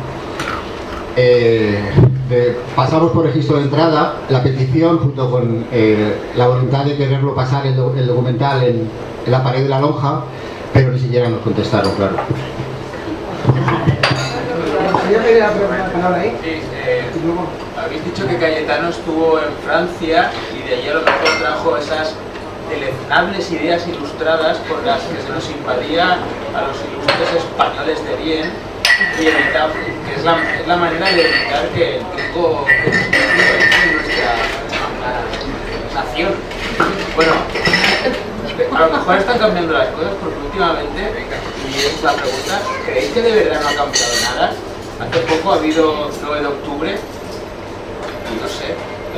Pasamos por registro de entrada la petición junto con la voluntad de quererlo pasar el documental en la pared de la lonja, pero ni siquiera nos contestaron, claro. Habéis dicho que Cayetano estuvo en Francia y de allí a lo mejor trajo esas deleznables ideas ilustradas con las que se nos invadía a los ilustres españoles de bien y evitar, que es la manera de evitar que el truco en nuestra nación. Bueno, a lo mejor están cambiando las cosas porque últimamente, y es la pregunta, ¿creéis que de verdad no ha cambiado nada? Hace poco ha habido 9 de octubre y no sé,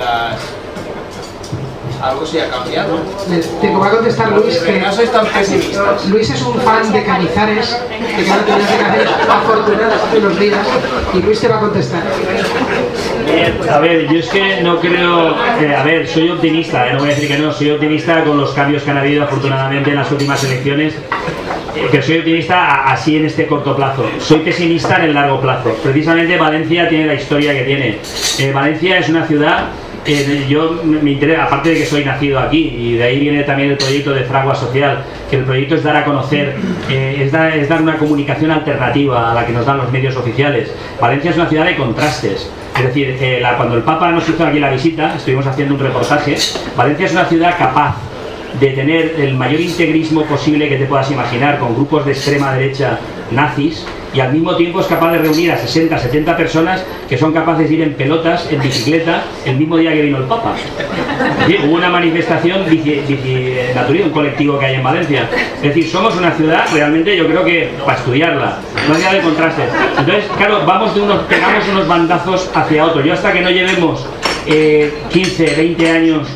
algo sí ha cambiado. Te va a contestar Luis que no sois tan pesimistas. Luis es un fan de Cañizares, que ya lo tenías de Cañizares afortunadas hace unos días, y Luis te va a contestar. A ver, yo es que no creo, a ver, soy optimista, no voy a decir que no, soy optimista con los cambios que han habido afortunadamente en las últimas elecciones, que soy optimista así en este corto plazo. Soy pesimista en el largo plazo. Precisamente Valencia tiene la historia que tiene. Valencia es una ciudad, yo me interesa, aparte de que soy nacido aquí, y de ahí viene también el proyecto de Fragua Social, que el proyecto es dar a conocer, es dar una comunicación alternativa a la que nos dan los medios oficiales. Valencia es una ciudad de contrastes. Es decir, cuando el Papa nos hizo aquí la visita, estuvimos haciendo un reportaje. Valencia es una ciudad capaz de tener el mayor integrismo posible que te puedas imaginar, con grupos de extrema derecha nazis, y al mismo tiempo es capaz de reunir a 60, 70 personas que son capaces de ir en pelotas, en bicicleta, el mismo día que vino el Papa. ¿Sí? Hubo una manifestación un colectivo que hay en Valencia. Es decir, somos una ciudad realmente, yo creo que para estudiarla, una ciudad de contrastes. Entonces, claro, pegamos unos bandazos hacia otro. Yo hasta que no llevemos 15, 20 años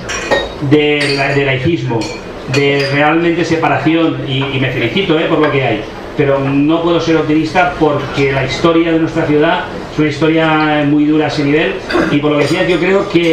de laicismo, de realmente separación, y me felicito por lo que hay, pero no puedo ser optimista porque la historia de nuestra ciudad es una historia muy dura a ese nivel, y por lo que decías, yo creo que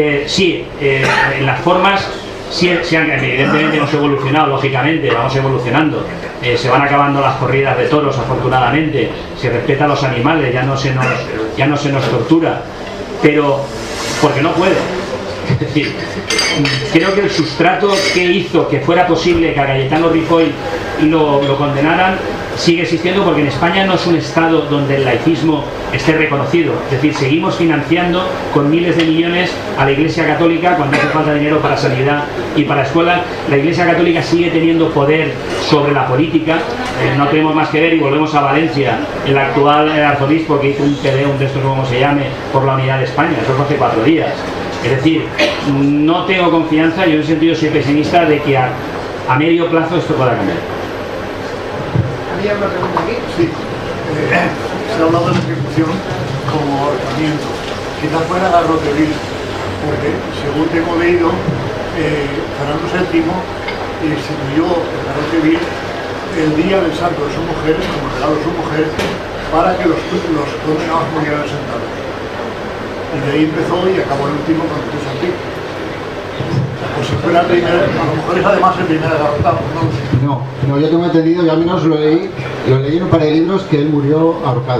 en las formas evidentemente hemos evolucionado, lógicamente, vamos evolucionando, se van acabando las corridas de toros, afortunadamente, se respeta a los animales, ya no se nos tortura, pero porque no puede. Es decir, creo que el sustrato que hizo que fuera posible que a Cayetano Ripoll lo condenaran sigue existiendo, porque en España no es un estado donde el laicismo esté reconocido. Es decir, seguimos financiando con miles de millones a la Iglesia Católica cuando hace falta dinero para sanidad y para escuelas. La Iglesia Católica sigue teniendo poder sobre la política. No tenemos más que ver, y volvemos a Valencia, el actual arzobispo que hizo un Tedeum de esto, como se llame, por la unidad de España. Eso fue hace 4 días. Es decir, no tengo confianza, yo en ese sentido soy pesimista de que a medio plazo esto pueda cambiar. ¿Había una pregunta aquí? Sí. se ha hablado de la ejecución como ahorcamiento. Quizás fuera garrote vil, porque según tengo leído, Fernando VII instituyó el garrote vil el día del santo de su mujer, como regalo de su mujer, para que los condenados murieran sentados. Y de ahí empezó y acabó el último con Jesús antiguo. Pues si fuera el primer, a lo mejor es además el primer agarrotado, no lo sé. No, yo tengo entendido, yo al menos lo leí en un par de libros, que él murió ahorcado.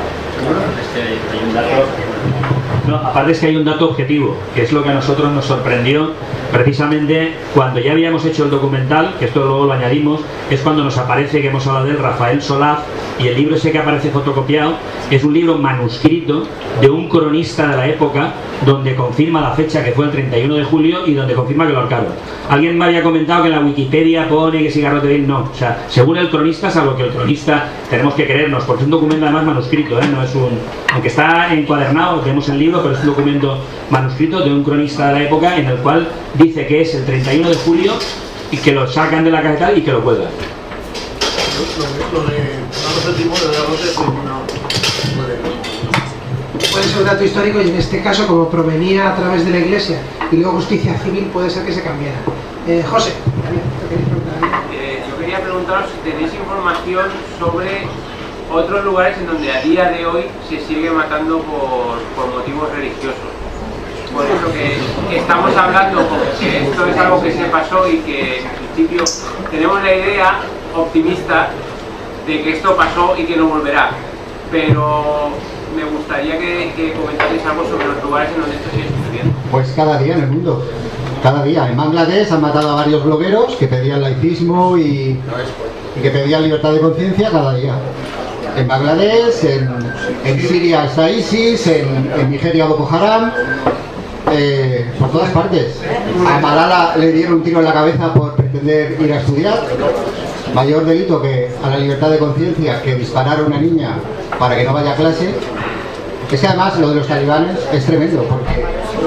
Aparte es que hay un dato objetivo, que es lo que a nosotros nos sorprendió precisamente cuando ya habíamos hecho el documental, que esto luego lo añadimos, es cuando nos aparece, que hemos hablado de él, Rafael Solaz, y el libro ese que aparece fotocopiado es un libro manuscrito de un cronista de la época, donde confirma la fecha, que fue el 31 de julio, y donde confirma que lo ahorcaron. Alguien me había comentado que en la Wikipedia pone que si garrote vil, no, o sea, según el cronista, salvo que el cronista tenemos que creernos, porque es un documento además manuscrito, no es un, aunque está encuadernado, vemos el libro, pero es un documento manuscrito de un cronista de la época en el cual dice que es el 31 de julio y que lo sacan de la capital y que lo cuelgan. Lo de Fernando VII de garrote puede ser un dato histórico y en este caso, como provenía a través de la Iglesia y luego justicia civil, puede ser que se cambiara. José, yo quería preguntaros si tenéis información sobre otros lugares en donde a día de hoy se sigue matando por motivos religiosos. Por eso que estamos hablando, porque esto es algo que se pasó y que en principio tenemos la idea optimista de que esto pasó y que no volverá, pero me gustaría que comentarais algo sobre los lugares en donde esto sigue sucediendo. Pues cada día en el mundo, cada día. En Bangladesh han matado a varios blogueros que pedían laicismo y que pedían libertad de conciencia cada día. En Bangladesh, en Siria está ISIS, en Nigeria Boko Haram, por todas partes. A Malala le dieron un tiro en la cabeza por pretender ir a estudiar. Mayor delito que a la libertad de conciencia que disparar a una niña para que no vaya a clase. Es que además lo de los talibanes es tremendo, porque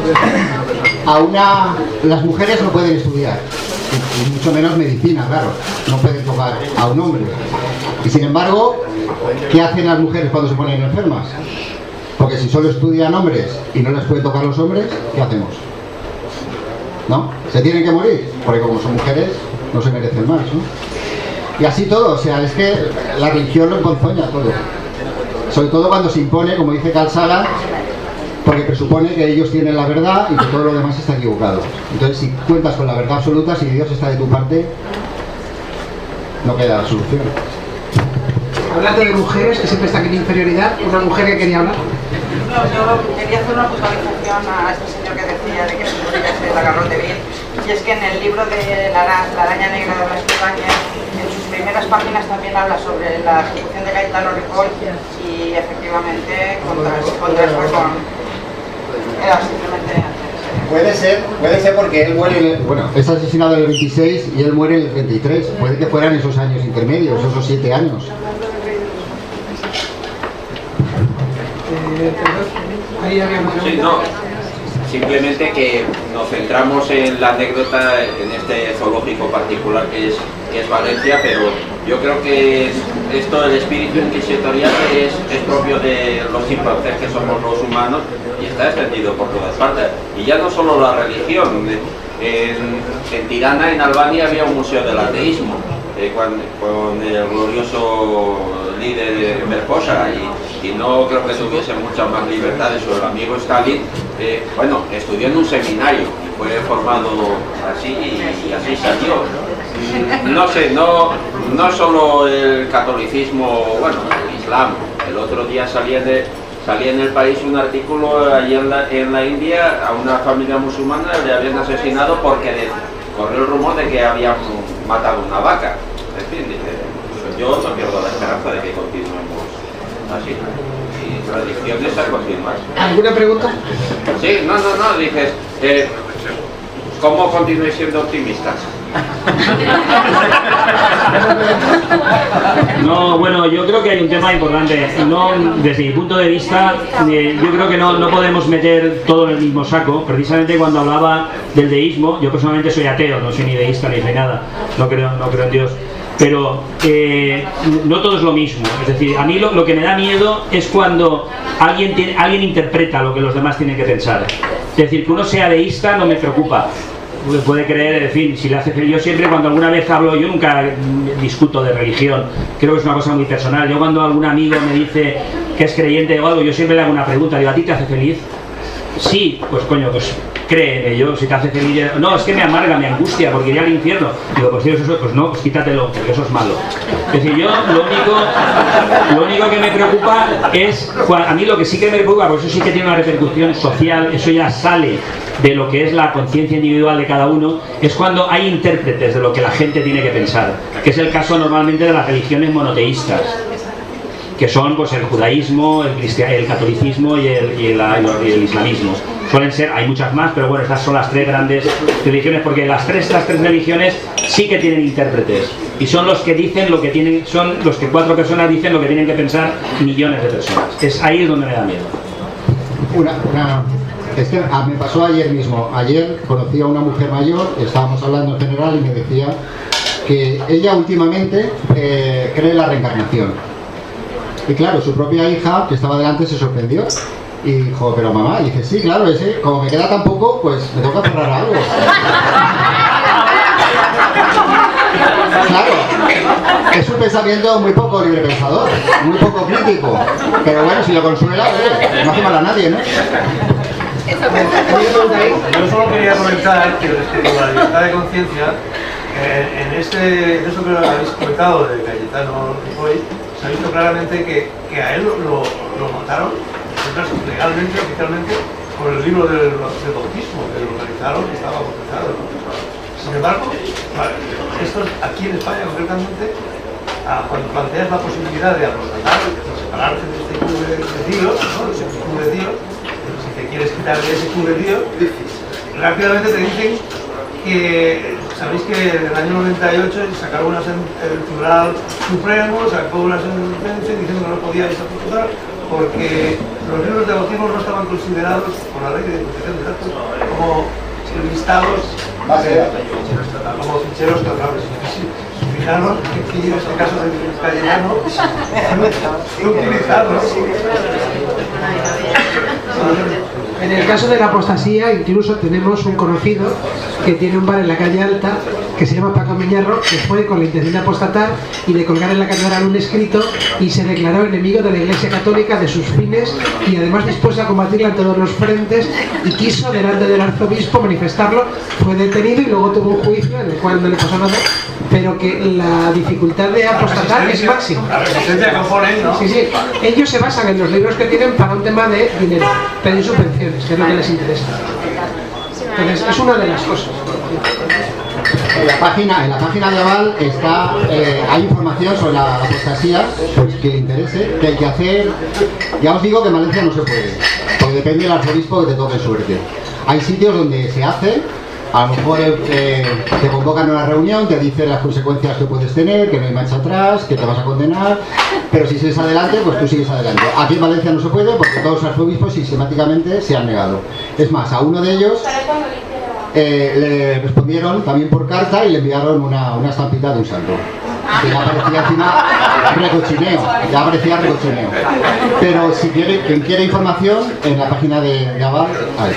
las mujeres no pueden estudiar, y mucho menos medicina, claro, no pueden tocar a un hombre. Y sin embargo, ¿qué hacen las mujeres cuando se ponen enfermas? Porque si solo estudian hombres y no les pueden tocar los hombres, ¿qué hacemos? ¿No? Se tienen que morir, porque como son mujeres, no se merecen más, ¿no? Y así todo, o sea, es que la religión lo emponzoña todo. Sobre todo cuando se impone, como dice Carl Sagan, porque presupone que ellos tienen la verdad y que todo lo demás está equivocado. Entonces, si cuentas con la verdad absoluta, si Dios está de tu parte, no queda solución. Hablando de mujeres, que siempre están en inferioridad, una mujer que quería hablar. No, yo quería hacer una puntualización a este señor que decía de que se podría ser la garrote vil, y es que en el libro de la araña negra de las montañas, en sus primeras páginas también habla sobre la ejecución de Cayetano Ripoll, y efectivamente contrastó con... Era simplemente... Puede ser porque él muere, es asesinado en el 26 y él muere en el 33. Puede que fueran esos años intermedios, esos 7 años. Sí, no. Simplemente que nos centramos en la anécdota en este zoológico particular que es Valencia, pero yo creo que esto del espíritu inquisitorial es propio de los chimpancés que somos los humanos y está extendido por todas partes. Y ya no solo la religión, en Tirana, en Albania, había un museo del ateísmo con el glorioso líder Berkosa y no creo que tuviesen muchas más libertades. O el amigo Stalin, bueno, estudió en un seminario y fue formado así y así salió. No sé, no solo el catolicismo, bueno, el Islam. El otro día salía en el país un artículo allí en la India, a una familia musulmana le habían asesinado porque corrió el rumor de que habían matado una vaca. En fin, yo no pierdo la esperanza de que continuemos así. Y tradiciones a continuar. ¿Alguna pregunta? Sí, no, dices, ¿cómo continuáis siendo optimistas? No, bueno, yo creo que hay un tema importante. No, desde mi punto de vista, yo creo que no podemos meter todo en el mismo saco. Precisamente cuando hablaba del deísmo, yo personalmente soy ateo, no soy ni deísta ni soy nada, no creo en Dios. pero no todo es lo mismo. Es decir, a mí lo que me da miedo es cuando alguien interpreta lo que los demás tienen que pensar. Es decir, que uno sea deísta no me preocupa. Puede creer, en fin, si le hace feliz. Yo siempre, cuando alguna vez hablo, yo nunca discuto de religión, creo que es una cosa muy personal. Yo cuando algún amigo me dice que es creyente o algo, yo siempre le hago una pregunta, digo, ¿a ti te hace feliz? Sí, pues coño, pues cree en ello, si te hace feliz. No, es que me amarga, me angustia, porque iría al infierno. Digo, pues Dios, eso, pues no, pues quítatelo, porque eso es malo. Es decir, yo lo único que me preocupa es, a mí lo que sí que me preocupa, porque eso sí que tiene una repercusión social, eso ya sale de lo que es la conciencia individual de cada uno, es cuando hay intérpretes de lo que la gente tiene que pensar, que es el caso normalmente de las religiones monoteístas, que son pues el judaísmo, el catolicismo y el islamismo. Suelen ser, hay muchas más, pero bueno, estas son las tres grandes religiones, porque las tres religiones sí que tienen intérpretes, y son los que dicen lo que tienen, son los que 4 personas dicen lo que tienen que pensar millones de personas. Es ahí donde me da miedo. Es que me pasó ayer mismo. Ayer conocí a una mujer mayor, estábamos hablando en general y me decía que ella últimamente cree en la reencarnación. Y claro, su propia hija, que estaba delante, se sorprendió y dijo, pero mamá, y dice, sí, claro, ese, como me queda tan poco, pues me toca cerrar algo. Claro, es un pensamiento muy poco librepensador, muy poco crítico, pero bueno, si lo consuela, no hace mal a nadie, ¿no? Yo solo quería comentar que respecto a la libertad de conciencia, en esto que habéis comentado de Cayetano hoy, se ha visto claramente que a él lo mataron legalmente, oficialmente, por el libro del bautismo, que lo realizaron y estaba bautizado, ¿no? Sin embargo, esto aquí en España concretamente, cuando planteas la posibilidad de aproximarse, de separarse de este club de Dios, ¿no? De ese club de Dios, si te quieres quitar de ese club de Dios, rápidamente te dicen que, sabéis que en el año 98 sacaron el Tribunal Supremo, sacó una sentencia diciendo que no podíais apostar porque los libros de bautismo no estaban considerados por la ley de protección de datos como listados como ficheros tratables. Fijaros que en este caso de Cayetano no utilizados. En el caso de la apostasía, incluso tenemos un conocido que tiene un bar en la calle Alta, que se llama Paco Miñarro, que fue con la intención de apostatar y de colgar en la catedral un escrito y se declaró enemigo de la Iglesia Católica, de sus fines, y además dispuesto a combatirla en todos los frentes, y quiso delante del arzobispo manifestarlo. Fue detenido y luego tuvo un juicio en el cual no le pasó nada, pero que la dificultad de apostatar es máxima. La resistencia que oponen, ¿no? Sí, sí. Ellos se basan en los libros que tienen para un tema de dinero, pedir subvenciones, que es lo que les interesa. Entonces, es una de las cosas. En la página de Aval está, hay información sobre la apostasía, pues que le interese, que hay que hacer. Ya os digo que en Valencia no se puede, porque depende del arzobispo que te toque suerte. Hay sitios donde se hace, a lo mejor te convocan a una reunión, te dicen las consecuencias que puedes tener, que no hay marcha atrás, que te vas a condenar, pero si sigues adelante, pues tú sigues adelante. Aquí en Valencia no se puede porque todos los arzobispos sistemáticamente se han negado. Es más, a uno de ellos le respondieron también por carta y le enviaron una estampita de un santo. Que ya aparecía encima recochineo, Pero si quien quiere información, en la página de Aval hay.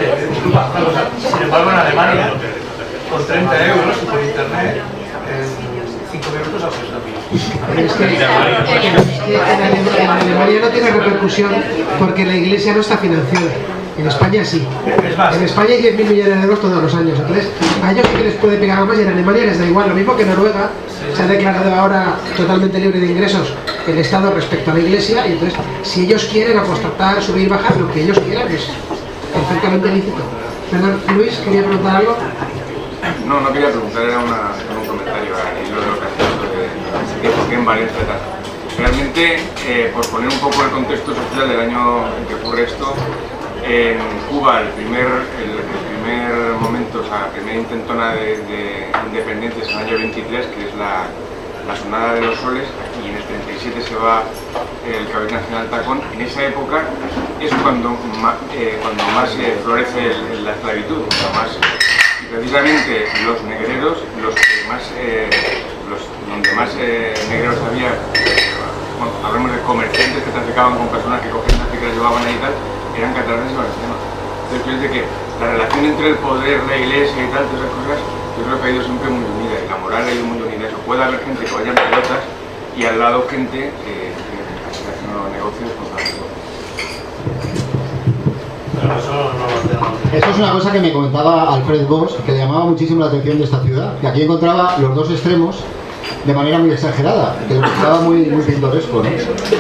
Sin embargo, en Alemania, con 30 euros por internet, en 5 minutos haces la vida. Es que en Alemania no tiene repercusión porque la Iglesia no está financiada. En España sí. En España hay 10.000 millones de euros todos los años. Entonces, a ellos sí que les puede pegar más y en Alemania les da igual. Lo mismo que Noruega se ha declarado ahora totalmente libre de ingresos el Estado respecto a la Iglesia. Y entonces, si ellos quieren apostatar, subir, bajar, lo que ellos quieran es perfectamente lícito. Perdón, Luis, ¿quería preguntar algo? No quería preguntar, era un comentario al hilo de lo que has dicho de por qué en Valencia tal. Realmente, por poner un poco el contexto social del año en que ocurre esto, en Cuba el primer momento, o sea, la primera intentona de independencia es el año 23, que es la sonada de los soles, y en el 37 se va el Cabildo Nacional Tacón. En esa época es cuando más florece la esclavitud, y precisamente los negreros, los que más donde más negreros había, bueno, hablamos de comerciantes que traficaban con personas que cogían las que las llevaban ahí y tal, eran catalanes y valencianos. Entonces quiero decir que la relación entre el poder, la iglesia y tal, todas esas cosas, yo creo que ha ido siempre muy unida, y la moral ha ido muy unida. Eso puede haber gente que vaya en pelotas y al lado gente que está haciendo negocios con tal. Eso es una cosa que me comentaba Alfred Bosch, que le llamaba muchísimo la atención de esta ciudad, que aquí encontraba los dos extremos de manera muy exagerada, que lo estaba muy pintoresco, ¿no?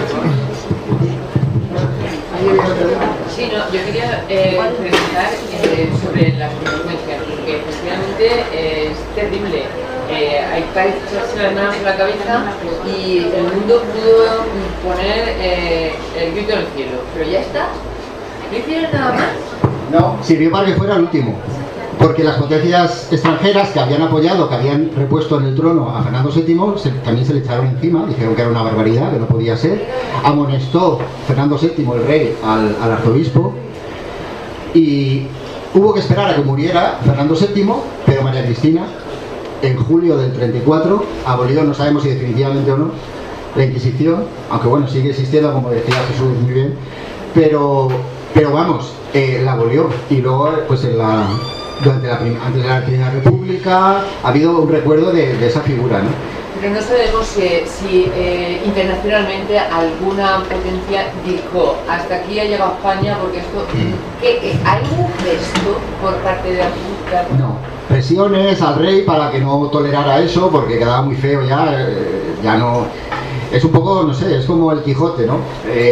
Sí, no, yo quería preguntar sobre las consecuencias, porque efectivamente es terrible. Hay que echarse las manos en la cabeza y el mundo pudo poner el grito en el cielo, pero ya está. ¿No hicieron nada más? No, sirvió para que fuera el último, porque las potencias extranjeras que habían apoyado, que habían repuesto en el trono a Fernando VII, también se le echaron encima, dijeron que era una barbaridad, que no podía ser. Amonestó Fernando VII, el rey, al arzobispo, y hubo que esperar a que muriera Fernando VII, pero María Cristina, en julio del 34, abolió, no sabemos si definitivamente o no, la Inquisición, aunque bueno, sigue existiendo, como decía Jesús muy bien, pero vamos, la abolió. Y luego, pues antes de la Primera República ha habido un recuerdo de esa figura, ¿no? Pero no sabemos si internacionalmente alguna potencia dijo hasta aquí ha llegado España, porque esto... ¿Hay un gesto por parte de África? No, presiones al rey para que no tolerara eso, porque quedaba muy feo ya no... Es un poco, no sé, es como el Quijote, ¿no?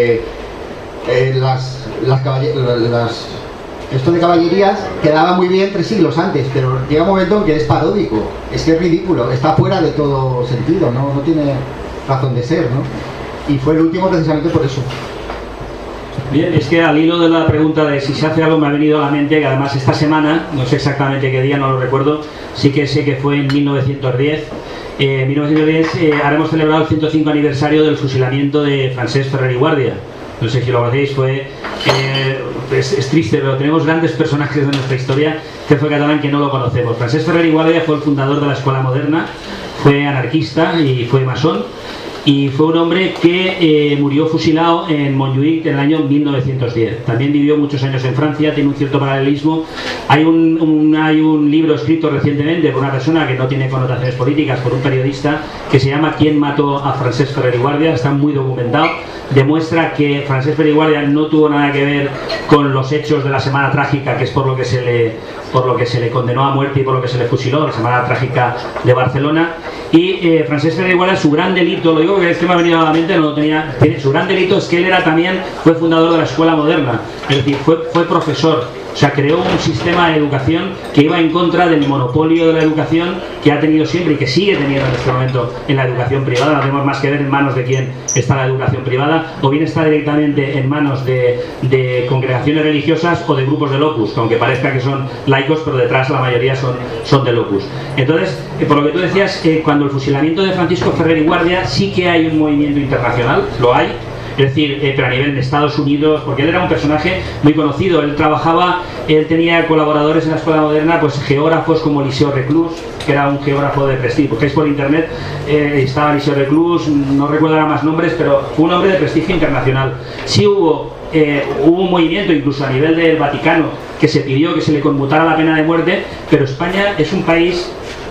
Esto de caballerías quedaba muy bien 3 siglos antes, pero llega un momento en que es paródico, es que es ridículo, está fuera de todo sentido, no tiene razón de ser, ¿no? Y fue el último precisamente por eso. Bien, es que al hilo de la pregunta de si se hace algo me ha venido a la mente que además esta semana, no sé exactamente qué día, no lo recuerdo, sí que sé que fue en 1910. En 1910 haremos celebrado el 105 aniversario del fusilamiento de Francesc Ferrer i Guàrdia. No sé si lo conocéis, es triste, pero tenemos grandes personajes de nuestra historia que fue catalán que no lo conocemos. Francesc Ferrer i Guàrdia fue el fundador de la Escuela Moderna, fue anarquista y fue masón, y fue un hombre que murió fusilado en Montjuïc en el año 1910. También vivió muchos años en Francia, tiene un cierto paralelismo. Hay un libro escrito recientemente por una persona que no tiene connotaciones políticas, por un periodista, que se llama ¿Quién mató a Francesc Ferrer i Guàrdia? Está muy documentado. Demuestra que Francesc Ferrer i Guàrdia no tuvo nada que ver con los hechos de la Semana Trágica, que es por lo que se le condenó a muerte y por lo que se le fusiló, la Semana Trágica de Barcelona. Y Francesc Ferrer i Guàrdia, su gran delito, lo digo porque es que me ha venido a la mente, no lo tenía, su gran delito es que él fue fundador de la Escuela Moderna, es decir, fue profesor. O sea, creó un sistema de educación que iba en contra del monopolio de la educación que ha tenido siempre y que sigue teniendo en este momento en la educación privada. No tenemos más que ver en manos de quién está la educación privada, o bien está directamente en manos de congregaciones religiosas o de grupos de locus, aunque parezca que son laicos, pero detrás la mayoría son de locus. Entonces, por lo que tú decías, cuando el fusilamiento de Francisco Ferrer i Guàrdia sí que hay un movimiento internacional, lo hay. Es decir, pero a nivel de Estados Unidos, porque él era un personaje muy conocido, él tenía colaboradores en la Escuela Moderna, pues geógrafos como Eliseo Reclus, que era un geógrafo de prestigio. Buscáis por internet, estaba Eliseo Reclus, no recuerdo ahora más nombres, pero fue un hombre de prestigio internacional. Sí hubo un movimiento, incluso a nivel del Vaticano, que se pidió que se le conmutara la pena de muerte, pero España es un país,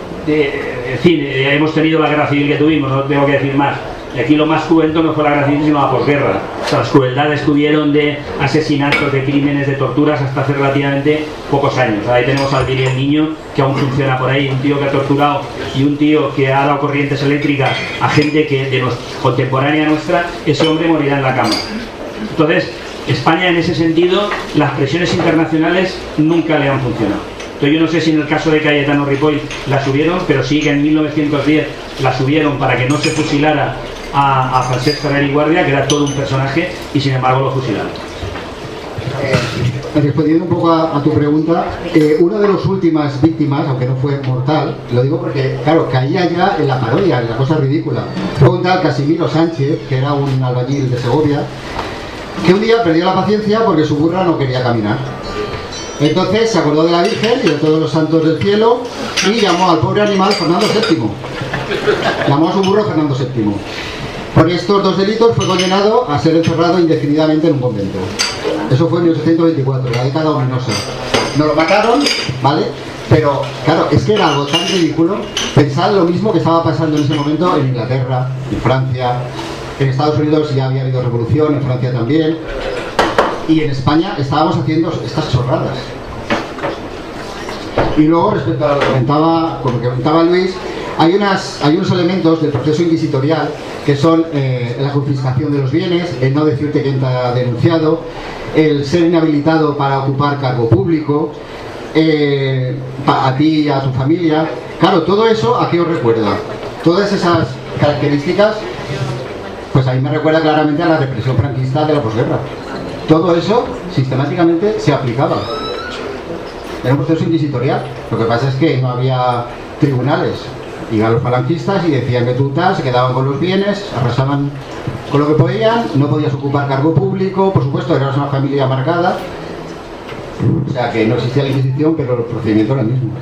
en fin, hemos tenido la guerra civil que tuvimos, no tengo que decir más. Y aquí lo más cruento no fue la guerra civil, sino la posguerra. O sea, las crueldades que hubieron de asesinatos, de crímenes, de torturas hasta hace relativamente pocos años. Ahí tenemos al Viri el Niño, que aún funciona por ahí, un tío que ha torturado y un tío que ha dado corrientes eléctricas a gente que de contemporánea nuestra, ese hombre morirá en la cama. Entonces, España en ese sentido, las presiones internacionales nunca le han funcionado. Yo no sé si en el caso de Cayetano Ripoll la subieron, pero sí que en 1910 la subieron para que no se fusilara a Francesc Ferrer i Guàrdia, que era todo un personaje, y sin embargo lo fusilaron. Respondiendo un poco a tu pregunta, una de las últimas víctimas, aunque no fue mortal, lo digo porque, claro, caía ya en la parodia, en la cosa ridícula. Fue un tal Casimiro Sánchez, que era un albañil de Segovia, que un día perdió la paciencia porque su burra no quería caminar. Entonces se acordó de la Virgen y de todos los santos del cielo y llamó al pobre animal Fernando VII. Llamó a su burro Fernando VII. Por estos dos delitos fue condenado a ser encerrado indefinidamente en un convento. Eso fue en 1824, la década ominosa. No lo mataron, ¿vale? Pero, claro, es que era algo tan ridículo. Pensad lo mismo que estaba pasando en ese momento en Inglaterra, en Francia, en Estados Unidos ya había habido revolución, en Francia también. Y en España estábamos haciendo estas chorradas. Y luego, respecto a lo que comentaba Luis, hay unos elementos del proceso inquisitorial que son la confiscación de los bienes, el no decirte quién te ha denunciado, el ser inhabilitado para ocupar cargo público, a ti y a tu familia. Claro, todo eso, ¿a qué os recuerda? Todas esas características, pues a mí me recuerda claramente a la represión franquista de la posguerra. Todo eso sistemáticamente se aplicaba. Era un proceso inquisitorial. Lo que pasa es que no había tribunales. Iban los falangistas y decían que tú tal, se quedaban con los bienes, arrasaban con lo que podían, no podías ocupar cargo público, por supuesto, eras una familia marcada. O sea que no existía la Inquisición, pero el procedimiento era el mismo.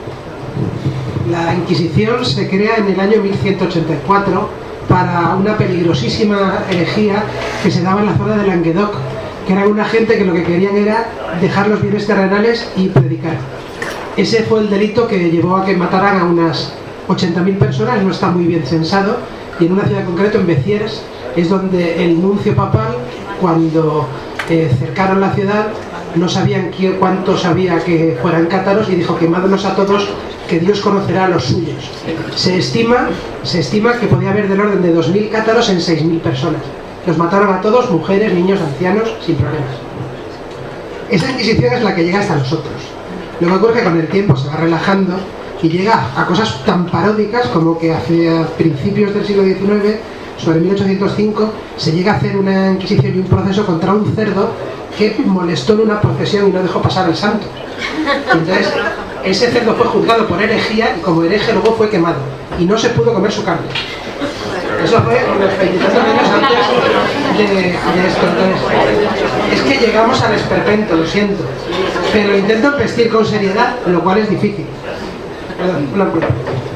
La Inquisición se crea en el año 1184 para una peligrosísima herejía que se daba en la zona de Languedoc, que era una gente que lo que querían era dejar los bienes terrenales y predicar. Ese fue el delito que llevó a que mataran a unas 80.000 personas, no está muy bien censado, y en una ciudad concreta, en Béziers, es donde el nuncio papal, cuando cercaron la ciudad, no sabían cuántos había que fueran cátaros y dijo: quemadlos a todos, que Dios conocerá a los suyos. Se estima que podía haber del orden de 2.000 cátaros en 6.000 personas. Los mataron a todos, mujeres, niños, ancianos, sin problemas. Esa Inquisición es la que llega hasta nosotros. Lo que ocurre es que con el tiempo se va relajando y llega a cosas tan paródicas como que hacia principios del siglo XIX, sobre 1805, se llega a hacer una inquisición y un proceso contra un cerdo que molestó en una procesión y no dejó pasar al santo. Entonces, ese cerdo fue juzgado por herejía y como hereje luego fue quemado y no se pudo comer su carne. Eso fue unos 20 años antes de esto. Entonces, es que llegamos al esperpento, lo siento, pero intento vestir con seriedad, lo cual es difícil. Perdón, una pregunta.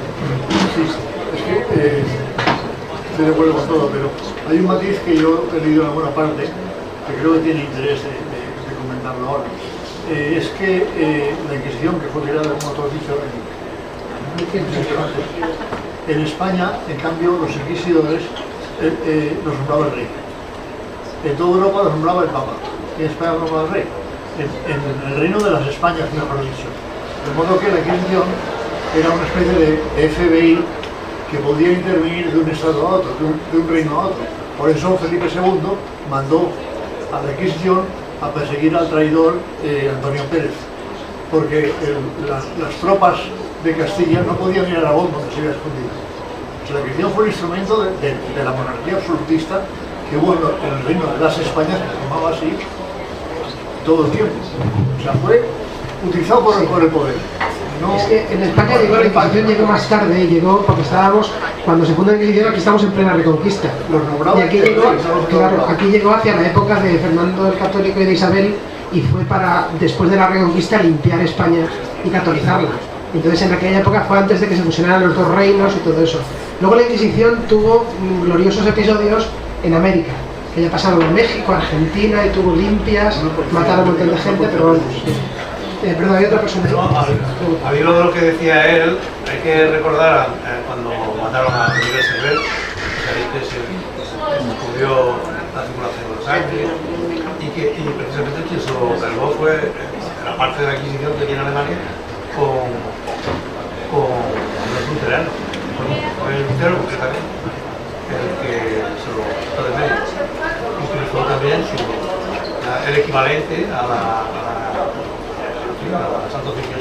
Es que estoy de acuerdo con todo, pero hay un matiz que yo he leído en alguna parte que creo que tiene interés de comentarlo ahora. Es que la Inquisición, que fue creada, como tú has dicho, en España, en cambio, los inquisidores los nombraba el rey. En toda Europa los nombraba el Papa. Y en España los nombraba el rey. En el reino de las Españas, mejor dicho. De modo que la Inquisición era una especie de FBI que podía intervenir de un estado a otro, de un reino a otro. Por eso Felipe II mandó a la Inquisición a perseguir al traidor Antonio Pérez, porque las tropas de Castilla no podían ir a Aragón, donde se había escondido. O sea, la Inquisición fue un instrumento de la monarquía absolutista que hubo en el reino de las Españas, que se llamaba así, todo el tiempo. O sea, fue utilizado por el poder. No, es que en España llegó la Inquisición, llegó más tarde, llegó porque estábamos, cuando se funda la Inquisición, aquí estamos en plena Reconquista. Y aquí llegó, claro, aquí llegó hacia la época de Fernando el Católico y de Isabel, y fue para, después de la Reconquista, limpiar España y catolizarla. Entonces en aquella época fue antes de que se fusionaran los dos reinos y todo eso. Luego la Inquisición tuvo gloriosos episodios en América, que ya pasaron en México, Argentina, y tuvo limpias, mataron a un montón de gente, pero vamos. Perdón, hay otra persona. A hilo de lo que decía él, hay que recordar cuando mataron a Miguel Servet, que se descubrió la circulación de sangre, y precisamente quien se lo observó fue la parte de la Inquisición que tiene Alemania con los luteranos, con el Lutero concretamente, el que se lo quitó de medio. Utilizó también el equivalente a la Santo Oficio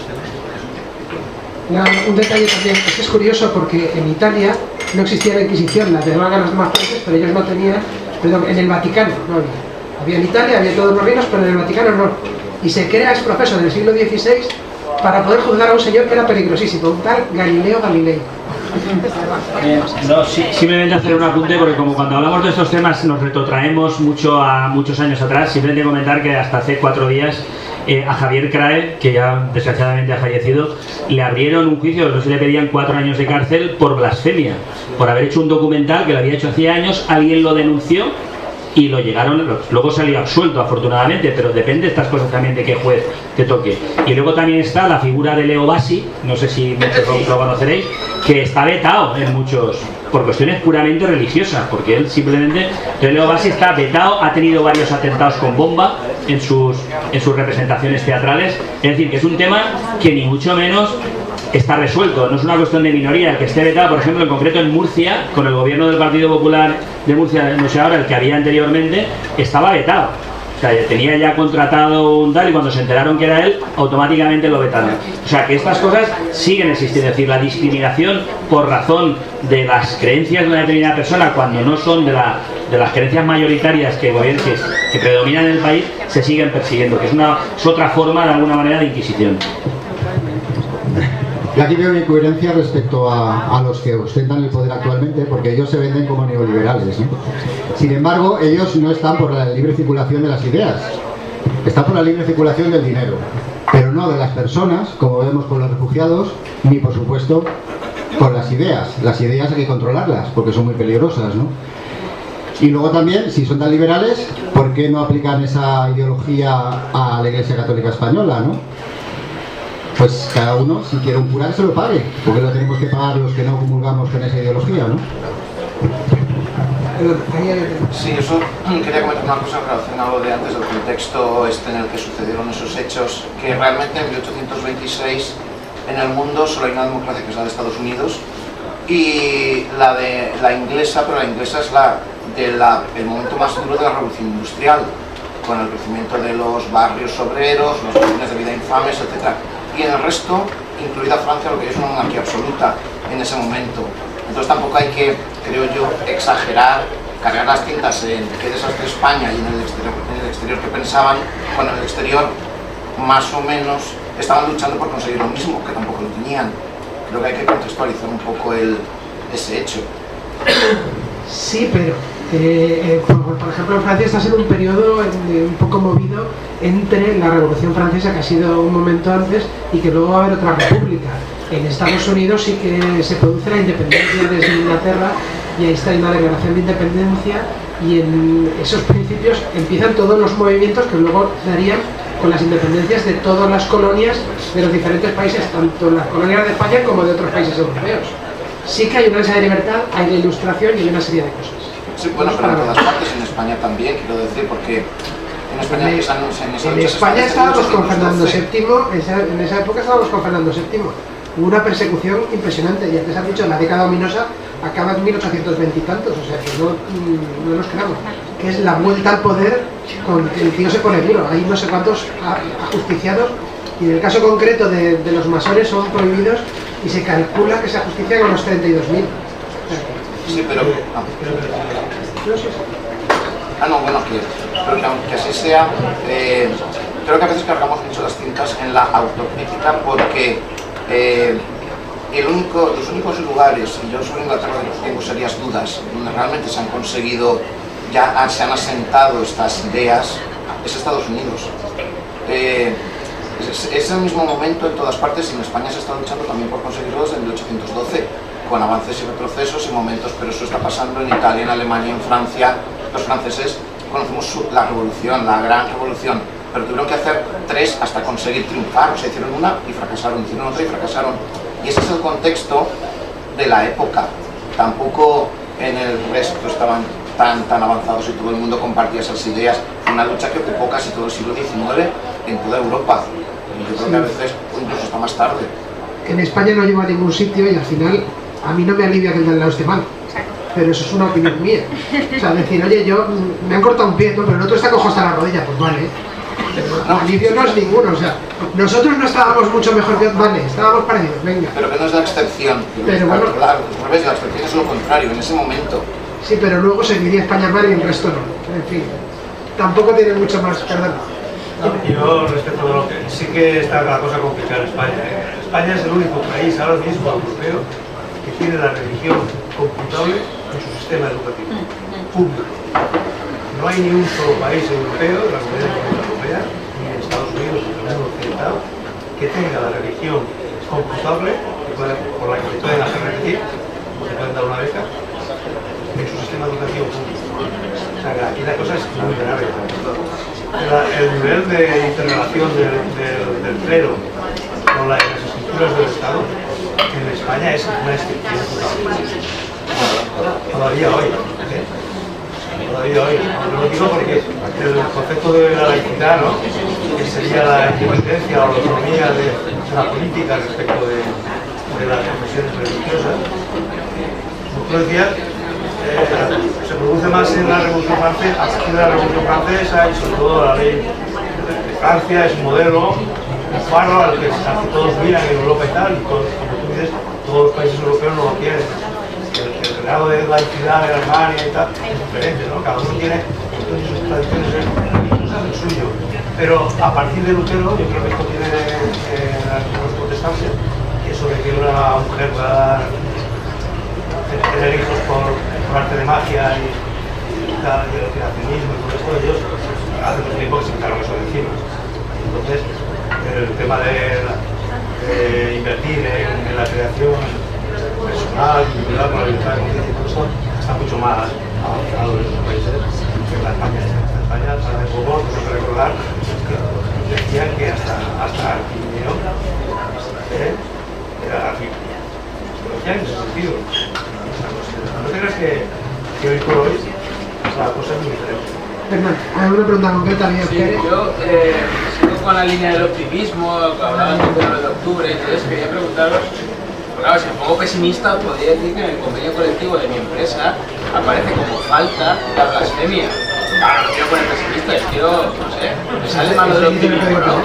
Un detalle también, es curioso porque en Italia no existía la Inquisición, la tenían los demás países, pero ellos no tenían, perdón, en el Vaticano no había. Había en Italia, había todos los reinos, pero en el Vaticano no. Y se crea ex profeso en el siglo XVI para poder juzgar a un señor que era peligrosísimo, un tal Galileo Galilei. No, simplemente hacer un apunte, porque como cuando hablamos de estos temas nos retrotraemos mucho a muchos años atrás. Simplemente comentar que hasta hace 4 días a Javier Crae, que ya desgraciadamente ha fallecido, le abrieron un juicio, no se le pedían 4 años de cárcel por blasfemia, por haber hecho un documental que lo había hecho hacía años, alguien lo denunció y lo llegaron, luego salió absuelto afortunadamente, pero depende de estas cosas también de qué juez te toque. Y luego también está la figura de Leo Bassi, no sé si muchos lo conoceréis, que está vetado en muchos, por cuestiones puramente religiosas, porque él simplemente, Leo Bassi está vetado, ha tenido varios atentados con bomba en sus representaciones teatrales, es decir, que es un tema que ni mucho menos está resuelto, no es una cuestión de minoría. El que esté vetado, por ejemplo, en concreto en Murcia, con el gobierno del Partido Popular de Murcia, no sé ahora, el que había anteriormente, estaba vetado. O sea, tenía ya contratado un tal y cuando se enteraron que era él, automáticamente lo vetaron. O sea, que estas cosas siguen existiendo. Es decir, la discriminación por razón de las creencias de una determinada persona, cuando no son de las creencias mayoritarias que predominan en el país, se siguen persiguiendo, que es otra forma, de alguna manera, de inquisición. Y aquí veo una incoherencia respecto a los que ostentan el poder actualmente, porque ellos se venden como neoliberales, ¿no? Sin embargo, ellos no están por la libre circulación de las ideas, están por la libre circulación del dinero, pero no de las personas, como vemos con los refugiados, ni por supuesto con las ideas. Las ideas hay que controlarlas, porque son muy peligrosas, ¿no? Y luego también, si son tan liberales, ¿por qué no aplican esa ideología a la Iglesia Católica Española, ¿no? Pues cada uno, si quiere un cura, que se lo pague, porque lo tenemos que pagar los que no comulgamos con esa ideología, ¿no? Sí, eso quería comentar una cosa relacionada a lo de antes, del contexto en el que sucedieron esos hechos, que realmente en 1826 en el mundo solo hay una democracia, que es la de Estados Unidos, y la inglesa, pero la inglesa es el momento más duro de la revolución industrial, con el crecimiento de los barrios obreros, los regímenes de vida infames, etc. Y en el resto, incluida Francia, lo que es una monarquía absoluta en ese momento. Entonces tampoco hay que, creo yo, exagerar, cargar las tintas en qué desastre España y en el exterior que pensaban, cuando en el exterior más o menos estaban luchando por conseguir lo mismo, que tampoco lo tenían. Creo que hay que contextualizar un poco ese hecho. Sí, pero por ejemplo en Francia estás en un periodo un poco movido entre la Revolución Francesa, que ha sido un momento antes, y que luego va a haber otra república. En Estados Unidos sí que se produce la independencia desde Inglaterra, y ahí está una declaración de independencia, y en esos principios empiezan todos los movimientos que luego darían con las independencias de todas las colonias de los diferentes países, tanto las colonias de España como de otros países europeos. Sí que hay una ansia de libertad, hay la ilustración y hay una serie de cosas. Sí, bueno, pero en todas partes, en España también, quiero decir, porque en España estábamos con Fernando VII, en esa época estábamos con Fernando VII. Hubo una persecución impresionante, y antes has dicho, la década ominosa acaba en 1820 y tantos, o sea que no nos creamos, que es la vuelta al poder con el tío se pone duro. Hay no sé cuántos ajusticiados, y en el caso concreto de los masones son prohibidos, y se calcula que se ajustician con los 32.000. Sí, pero... bueno, que aunque así sea, creo que a veces cargamos mucho las cintas en la autocrítica, porque los únicos lugares, y yo sobre Inglaterra tengo serias dudas, donde realmente se han conseguido, se han asentado estas ideas, es Estados Unidos. Es el mismo momento en todas partes, y en España se está luchando también por conseguirlo desde 1812, con avances y retrocesos y momentos, pero eso está pasando en Italia, en Alemania, en Francia. Los franceses conocemos la revolución, la gran revolución, pero tuvieron que hacer 3 hasta conseguir triunfar. O sea, hicieron una y fracasaron, hicieron otra y fracasaron. Y ese es el contexto de la época. Tampoco en el resto estaban tan avanzados y todo el mundo compartía esas ideas. Fue una lucha que ocupó casi todo el siglo XIX en toda Europa. Y yo creo que a veces, incluso hasta más tarde. Que en España no lleva a ningún sitio, y al final a mí no me alivia que el de al lado esté mal. Pero eso es una opinión mía. O sea, decir, oye, me han cortado un pie, ¿no? Pero el otro está cojo hasta la rodilla, pues vale. Pero alivio no es ninguno, o sea, nosotros no estábamos mucho mejor que... Vale, estábamos parecidos, venga. Pero que no es la excepción. Pero bueno... Claro, al revés, la excepción es lo contrario, en ese momento. Sí, pero luego seguiría España mal y el resto no. En fin, tampoco tiene mucho más, perdón. Yo, respecto a lo que sí que está la cosa complicada en España. España es el único país ahora mismo europeo que tiene la religión computable en su sistema educativo público. No hay ni un solo país europeo de la Comunidad Europea, ni en Estados Unidos, ¿no? Que tenga la religión computable, por la que se pueden hacer repetir, o se pueden dar una beca, en su sistema educativo público. O sea, que aquí la cosa es muy grave. El nivel de interrelación del clero con las estructuras del Estado en España es una excepción total. Todavía hoy. Todavía hoy. Lo digo porque el concepto de la laicidad, ¿no? Que sería la independencia o la autonomía de la política respecto de las confesiones religiosas, como tú decías, se produce más en la Revolución Francesa, a partir de la Revolución Francesa y sobre todo la ley de Francia es un modelo, un faro al que todos miran en Europa y tal, y como tú dices, todos los países europeos no lo quieren. El grado de laicidad de Alemania y tal es diferente, ¿no? Cada uno tiene sus tradiciones religiosas el suyo. Pero a partir de Lutero, yo creo que esto tiene los protestantes, eso de que una mujer pueda tener hijos por arte de magia y tal, y el creacionismo y todo esto, ellos hace mucho tiempo que se quitaron eso de encima. Entonces, el tema de invertir en la creación personal, vinculada con la libertad de conciencia y todo eso, está mucho más avanzado en esos países que en la España. En España, hace poco, tengo que recordar que decían que hasta Arquimeo era Arquimeo. Lo decían en ese sentido. No te creas que hoy por hoy la cosa es muy diferente. Hernán, ¿hay una pregunta concreta? Sí, yo sigo con la línea del optimismo, hablaban del 9 de octubre, entonces quería preguntaros, claro, si me pongo pesimista, podría decir que en el convenio colectivo de mi empresa aparece como falta la blasfemia. Claro, no quiero poner pesimista, yo quiero, no sé, me sale malo del optimismo, ¿no?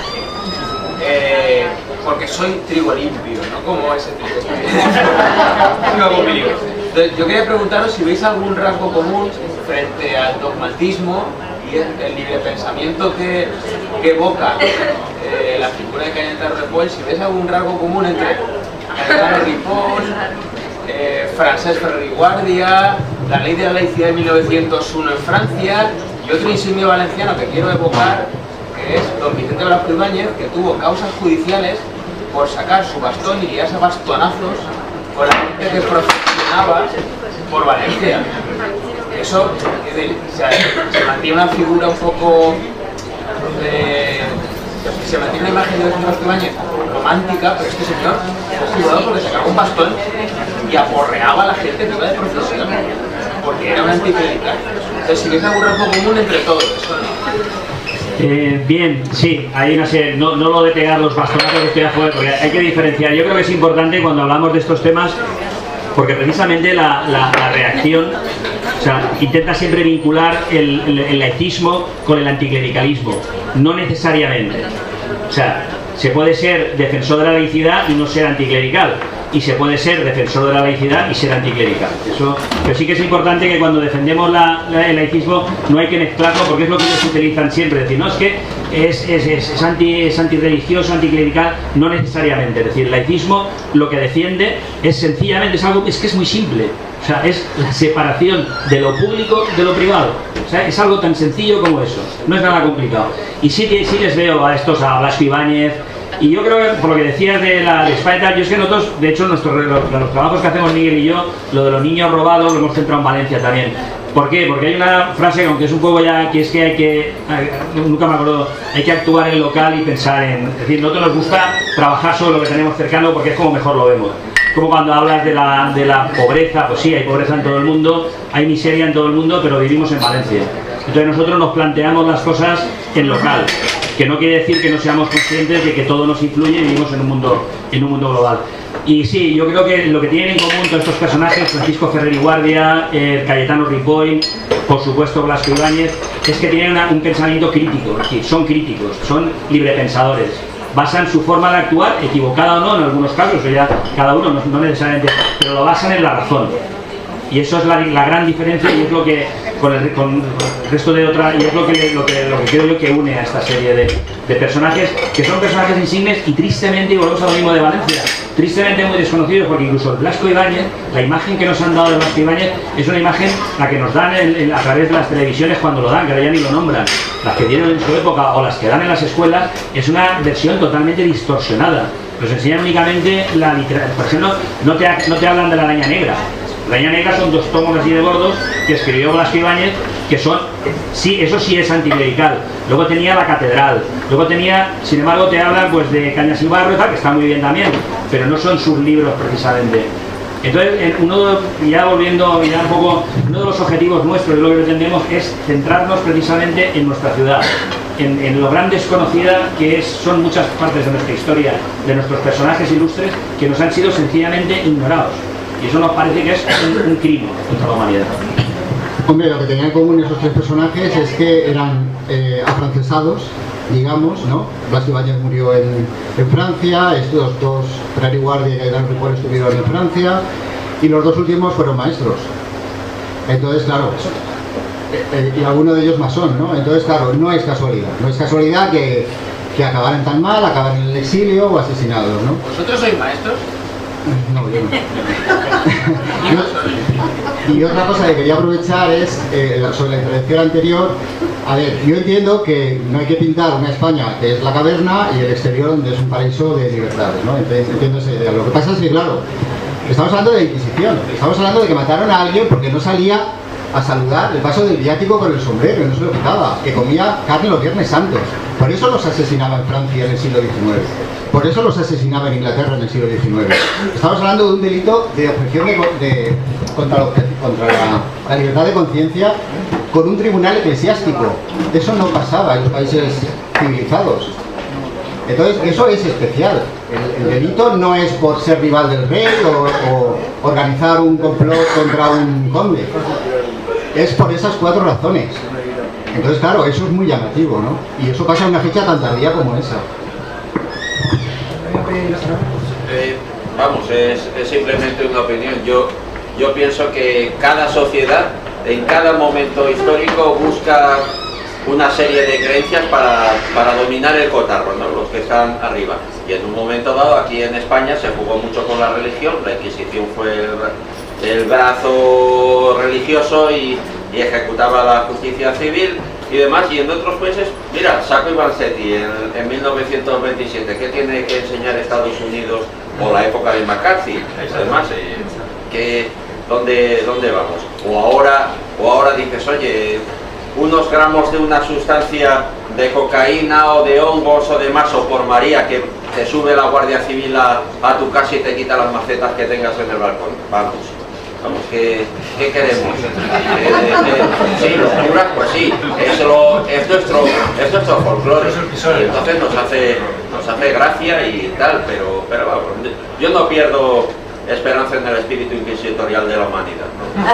Porque soy trigo limpio, no como ese trigo. Entonces, yo quería preguntaros si veis algún rasgo común frente al dogmatismo y el libre pensamiento que evoca la figura de Cayetano Ripoll, si veis algún rasgo común entre Cayetano Ripoll, Francesc Ferrer i Guàrdia, la ley de la laicidad de 1901 en Francia y otro insignio valenciano que quiero evocar, que es don Vicente Blasco Ibáñez, que tuvo causas judiciales por sacar su bastón y liarse a bastonazos con la gente que profesionaba por Valencia. Eso, o sea, se mantiene una figura un poco se mantiene una imagen de Vicente Blasco Ibáñez romántica, pero este señor fue juzgado porque sacaba un bastón y aporreaba a la gente que iba de profesión, porque era un anticlerical. Entonces, si veis algún rasgo común entre todos, eso no. Bien, sí, hay una serie, no lo de pegar los bastonazos que estoy a jugar, porque hay que diferenciar. Yo creo que es importante cuando hablamos de estos temas, porque precisamente la reacción, o sea, intenta siempre vincular el laicismo con el anticlericalismo, no necesariamente. O sea, se puede ser defensor de la laicidad y no ser anticlerical, y se puede ser defensor de la laicidad y ser anticlerical. Eso, pero sí que es importante que cuando defendemos el laicismo no hay que mezclarlo, porque es lo que ellos utilizan siempre, decir, no, es que es antirreligioso, anticlerical, no necesariamente. Es decir, el laicismo lo que defiende es sencillamente, es que es muy simple, o sea, es la separación de lo público de lo privado. O sea, es algo tan sencillo como eso, no es nada complicado. Y sí les veo a estos, a Blasco Ibáñez. Y yo creo que por lo que decías de España, yo es que nosotros, de hecho, los trabajos que hacemos Miguel y yo, lo de los niños robados lo hemos centrado en Valencia también. ¿Por qué? Porque hay una frase que, aunque es un poco ya, que es que hay que, nunca me acuerdo, hay que actuar en local y pensar en, es decir, nosotros nos gusta trabajar sobre lo que tenemos cercano porque es como mejor lo vemos. Como cuando hablas de la pobreza, pues sí, hay pobreza en todo el mundo, hay miseria en todo el mundo, pero vivimos en Valencia. Entonces nosotros nos planteamos las cosas en local, que no quiere decir que no seamos conscientes de que todo nos influye y vivimos en un mundo global. Y sí, yo creo que lo que tienen en común todos estos personajes, Francisco Ferrer i Guàrdia, Cayetano Ripoll, por supuesto Blasco Ibáñez, es que tienen un pensamiento crítico, es decir, son críticos, son librepensadores. Basan su forma de actuar, equivocada o no en algunos casos, o ya cada uno, no necesariamente, pero lo basan en la razón. Y eso es la gran diferencia y es lo que con el resto de otra, y es lo que creo yo que une a esta serie de personajes, que son personajes insignes y tristemente, y volvemos a lo mismo de Valencia, tristemente muy desconocidos, porque incluso el Blasco Ibáñez, la imagen que nos han dado de Blasco Ibáñez es una imagen la que nos dan a través de las televisiones cuando lo dan, que ahora ya ni lo nombran, las que dieron en su época o las que dan en las escuelas, es una versión totalmente distorsionada. Nos enseñan únicamente la literatura. Por ejemplo, no te hablan de la Araña Negra. La Araña Negra son 2 tomos así de gordos que escribió Blasco Ibáñez, que son, sí, eso sí es anticlerical. Luego tenía La Catedral, luego tenía, sin embargo te hablan pues de Cañas y Barro y tal, que está muy bien también, pero no son sus libros precisamente. Entonces, ya volviendo ya un poco, uno de los objetivos nuestros, de lo que pretendemos, es centrarnos precisamente en nuestra ciudad, en lo gran desconocida que son muchas partes de nuestra historia, de nuestros personajes ilustres, que nos han sido sencillamente ignorados. Y eso nos parece que es un crimen contra la humanidad. Hombre, lo que tenían en común esos 3 personajes es que eran afrancesados, digamos, ¿no? Blasco Ibáñez murió en Francia, estos 2, Ferrer y Guardia y Gaitán Ripoll, estuvieron en Francia, y los 2 últimos fueron maestros. Entonces, claro, y alguno de ellos masón, ¿no? Entonces, claro, no es casualidad que acabaran tan mal, acabaran en el exilio o asesinados, ¿no? ¿Vosotros sois maestros? No, yo no. Y otra cosa que quería aprovechar es, sobre la intervención anterior, a ver, yo entiendo que no hay que pintar una España que es la caverna y el exterior donde es un paraíso de libertades, ¿no? Entiendo esa idea. Lo que pasa es que, claro, estamos hablando de la Inquisición, estamos hablando de que mataron a alguien porque no salía a saludar el paso del viático con el sombrero, y no se lo quitaba, que comía carne los Viernes Santos. Por eso los asesinaba en Francia en el siglo XIX. Por eso los asesinaba en Inglaterra en el siglo XIX. Estamos hablando de un delito de objeción contra la libertad de conciencia con un tribunal eclesiástico. Eso no pasaba en los países civilizados. Entonces, eso es especial. El delito no es por ser rival del rey o organizar un complot contra un conde. Es por esas 4 razones. Entonces, claro, eso es muy llamativo, ¿no? Y eso pasa en una fecha tan tardía como esa. Vamos, es simplemente una opinión. Yo pienso que cada sociedad, en cada momento histórico, busca una serie de creencias para dominar el cotarro, ¿no? Los que están arriba. Y en un momento dado, aquí en España, se jugó mucho con la religión. La Inquisición fue el brazo religioso y ejecutaba la justicia civil y demás. Y en otros países, mira, Sacco y Vanzetti en 1927, ¿qué tiene que enseñar Estados Unidos? O la época de McCarthy, además, ¿dónde vamos? O ahora dices, oye, unos gramos de una sustancia de cocaína o de hongos o demás, o por María, que te sube la Guardia Civil a tu casa y te quita las macetas que tengas en el balcón. Vamos, ¿qué queremos? Sí, locuras, pues sí, es nuestro folclore, y entonces nos hace gracia y tal, pero vamos, yo no pierdo esperanza en el espíritu inquisitorial de la humanidad,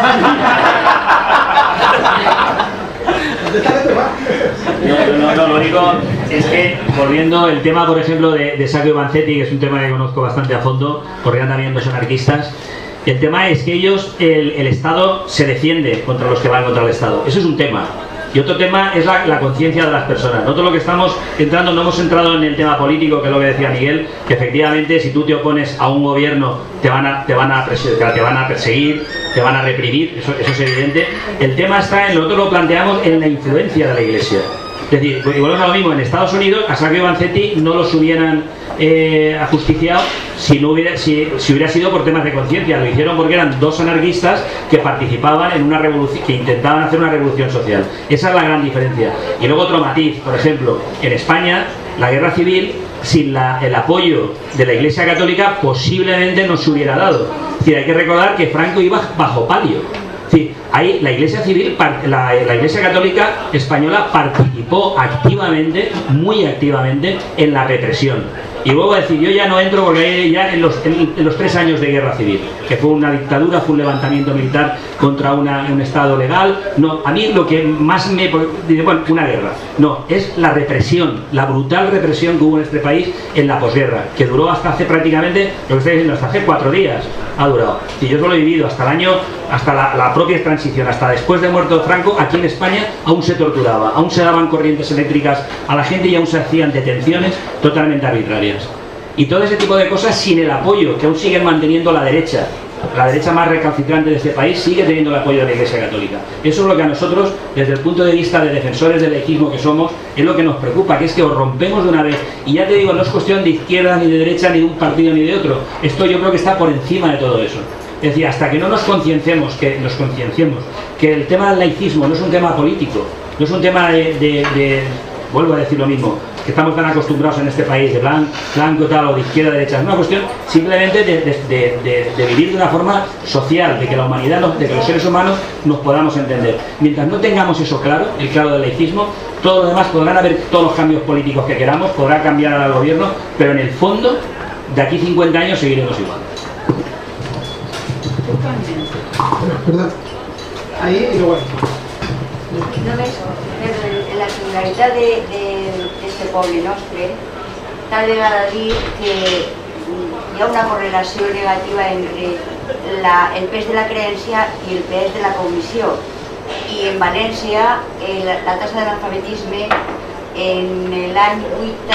¿no? Lo único es que, volviendo el tema, por ejemplo, de Sacco y Vanzetti, que es un tema que conozco bastante a fondo, porque eran también 2 anarquistas. El tema es que ellos, el Estado se defiende contra los que van contra el Estado. Eso es un tema. Y otro tema es la conciencia de las personas. Nosotros lo que estamos entrando, no hemos entrado en el tema político, que es lo que decía Miguel, que efectivamente si tú te opones a un gobierno te van a perseguir, te van a reprimir, eso es evidente. El tema está en, nosotros lo planteamos en la influencia de la Iglesia. Es decir, y volvemos a lo mismo, en Estados Unidos a Sacco y Vanzetti no los hubieran ajusticiado si hubiera sido por temas de conciencia. Lo hicieron porque eran 2 anarquistas que participaban en una revolución, que intentaban hacer una revolución social. Esa es la gran diferencia. Y luego otro matiz, por ejemplo, en España la guerra civil, sin el apoyo de la Iglesia Católica, posiblemente no se hubiera dado. Es decir, hay que recordar que Franco iba bajo palio. Sí, ahí la Iglesia Civil, la Iglesia Católica Española participó activamente, muy activamente, en la represión. Y luego decir, yo ya no entro porque ya en los 3 años de guerra civil, que fue una dictadura, fue un levantamiento militar contra un Estado legal. No, a mí lo que más me... Bueno, una guerra. No, es la represión, la brutal represión que hubo en este país en la posguerra, que duró hasta hace prácticamente, lo que estoy diciendo, hasta hace 4 días ha durado. Y yo solo he vivido hasta el año hasta la propia transición, hasta después de muerto Franco, aquí en España aún se torturaba, aún se daban corrientes eléctricas a la gente y aún se hacían detenciones totalmente arbitrarias. Y todo ese tipo de cosas sin el apoyo que aún siguen manteniendo la derecha más recalcitrante de este país, sigue teniendo el apoyo de la Iglesia Católica. Eso es lo que a nosotros, desde el punto de vista de defensores del laicismo que somos, es lo que nos preocupa, que es que os rompemos de una vez. Y ya te digo, no es cuestión de izquierda, ni de derecha, ni de un partido, ni de otro. Esto yo creo que está por encima de todo eso. Es decir, hasta que no nos concienciemos que el tema del laicismo no es un tema político, no es un tema vuelvo a decir lo mismo, que estamos tan acostumbrados en este país de blanco tal o de izquierda derecha, es una cuestión simplemente de vivir de una forma social, de que la humanidad, de que los seres humanos nos podamos entender. Mientras no tengamos eso claro, el claro del laicismo, todo lo demás podrán haber todos los cambios políticos que queramos, podrá cambiar al gobierno, pero en el fondo, de aquí 50 años seguiremos igual. Perdón. Ahí y luego ahí. Només, la singularitat d'aquest poble nostre, tal vegada dir que hi ha una correlació negativa entre el pes de la creencia i el pes de la cognició. I en València la tasa d'analfabetisme en l'any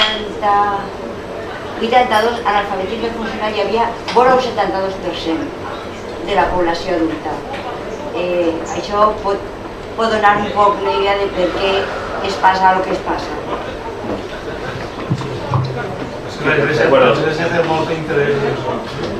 82, analfabetisme funcional hi havia vora un 72% de la població adulta. Això pot donar un poc la idea de per què es passa el que es passa. La Iglesia té molt interès en això.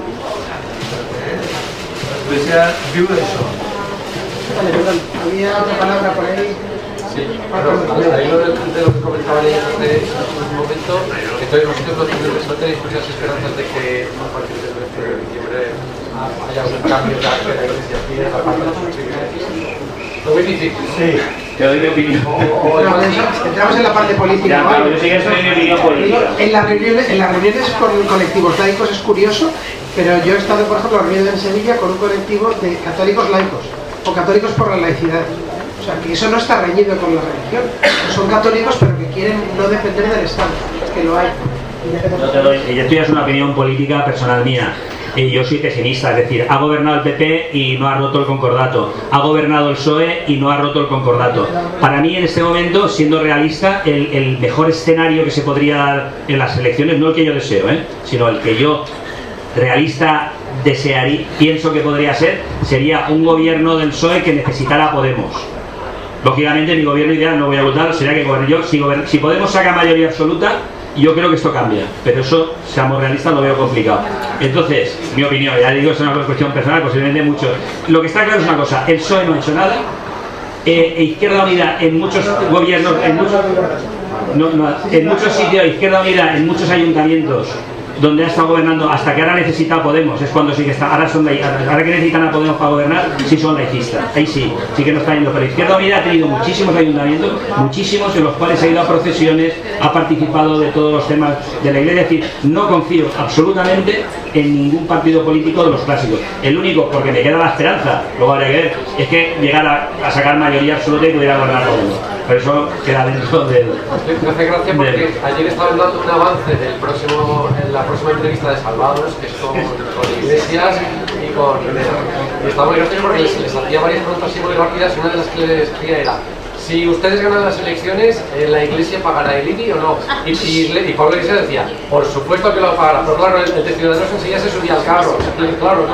La Iglesia viu d'això. Vale, perdón, había otra palabra por ahí. Sí, ahí lo de lo que comentaba hace un momento, entonces vosotros no tenéis muchas esperanzas de que a partir del 13 de diciembre haya un cambio de la Iglesia aquí en la parte de los iglesias. Lo muy difícil. Sí. Te doy mi opinión. Entramos en la parte política. Ya, claro, yo sí que soy mi opinión política. En las reuniones con colectivos laicos es curioso, pero yo he estado, por ejemplo, reunido en Sevilla con un colectivo de católicos laicos, o católicos por la laicidad. O sea, que eso no está reñido con la religión. Son católicos, pero que quieren no depender del Estado, que lo hay. No te doy, esto ya es una opinión política personal mía. Yo soy pesimista, es decir, ha gobernado el PP y no ha roto el concordato, ha gobernado el PSOE y no ha roto el concordato. Para mí en este momento, siendo realista, el mejor escenario que se podría dar en las elecciones, no el que yo deseo, sino el que yo, realista, desearía, pienso que podría ser, sería un gobierno del PSOE que necesitara a Podemos. Lógicamente mi gobierno ideal, no voy a votar, sería que gobierne yo. Si Podemos saca mayoría absoluta, yo creo que esto cambia, pero eso, seamos realistas, lo veo complicado. Entonces, mi opinión, ya digo, es una cuestión personal, posiblemente mucho. Lo que está claro es una cosa, el PSOE no ha hecho nada, Izquierda Unida en muchos gobiernos, en muchos sitios, Izquierda Unida en muchos ayuntamientos donde ha estado gobernando, hasta que ahora necesita a Podemos, es cuando sí que está, ahora que necesitan a Podemos para gobernar, sí son laicistas, ahí sí que no está yendo, pero Izquierda Unida ha tenido muchísimos ayuntamientos, muchísimos, en los cuales ha ido a procesiones, ha participado de todos los temas de la Iglesia, es decir, no confío absolutamente en ningún partido político de los clásicos. El único, porque me queda la esperanza, luego habría que ver, es que llegara a sacar mayoría absoluta y pudiera gobernar Podemos. Pero eso queda dentro del... Me hace gracia porque ayer estaban dando un avance en la próxima entrevista de Salvados, que es con Iglesias y con... Y estaba muy gracioso porque les hacía varias preguntas muy rápidas y una de las que les hacía era: si ustedes ganan las elecciones, ¿la Iglesia pagará el IBI o no? Y Pablo Iglesias decía, por supuesto que lo pagará, pero claro, el de Ciudadanos enseguida se subía al carro. Claro.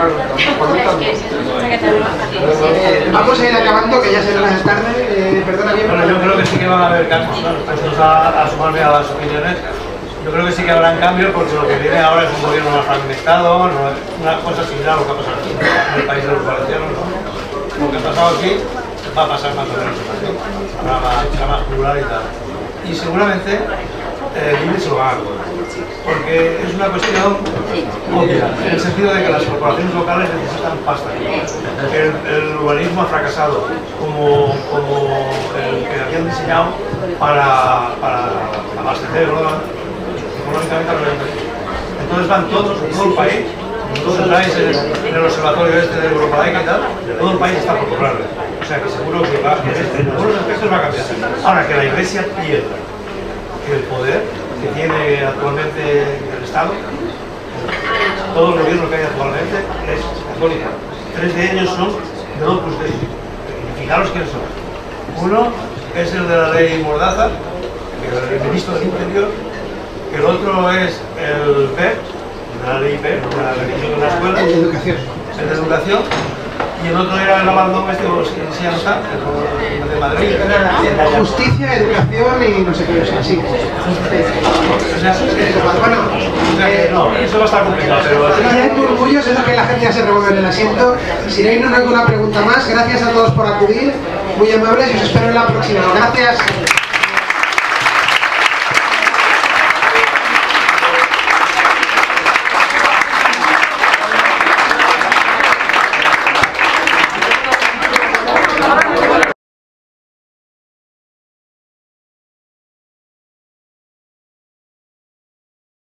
Vamos a ir acabando, que ya se nos hace tarde. Perdona bien. Bueno, yo creo que sí que van a haber cambios, puestos a sumarme a las opiniones. Yo creo que sí que habrán cambios porque lo que viene ahora es un gobierno más fragmentado, una cosa similar a lo que ha pasado aquí en el país de los valencianos, ¿no? Lo que ha pasado aquí va a pasar más o menos aquí, será más plural y tal. Y seguramente Lille se lo va a acordar, porque es una cuestión obvia, en el sentido de que las corporaciones locales necesitan pasta. El urbanismo ha fracasado como el que habían diseñado para abastecer económicamente a la empresa. Entonces van todos, todo el país, todos entráis en el observatorio este de Europa Laica y tal, todo el país está por cobrarle. O sea que seguro que en algunos aspectos va a cambiar. Ahora, que la Iglesia pierda el poder que tiene actualmente el Estado, todo el gobierno que hay actualmente es católico. 3 de ellos son del Opus Dei. Fijaros quiénes son. Uno es el de la ley Mordaza, el ministro del Interior. El otro es el PEP, de la ley PEP, de la religión de la escuela. El de educación. El de educación. Y el otro era el abandón que se llama el de Madrid. Justicia, educación y no sé qué, así. Bueno, no, eso va a estar complicado. si hay murmullos es lo que la gente ya se revuelve en el asiento. Si no hay ninguna pregunta más, gracias a todos por acudir, muy amables y os espero en la próxima. Gracias.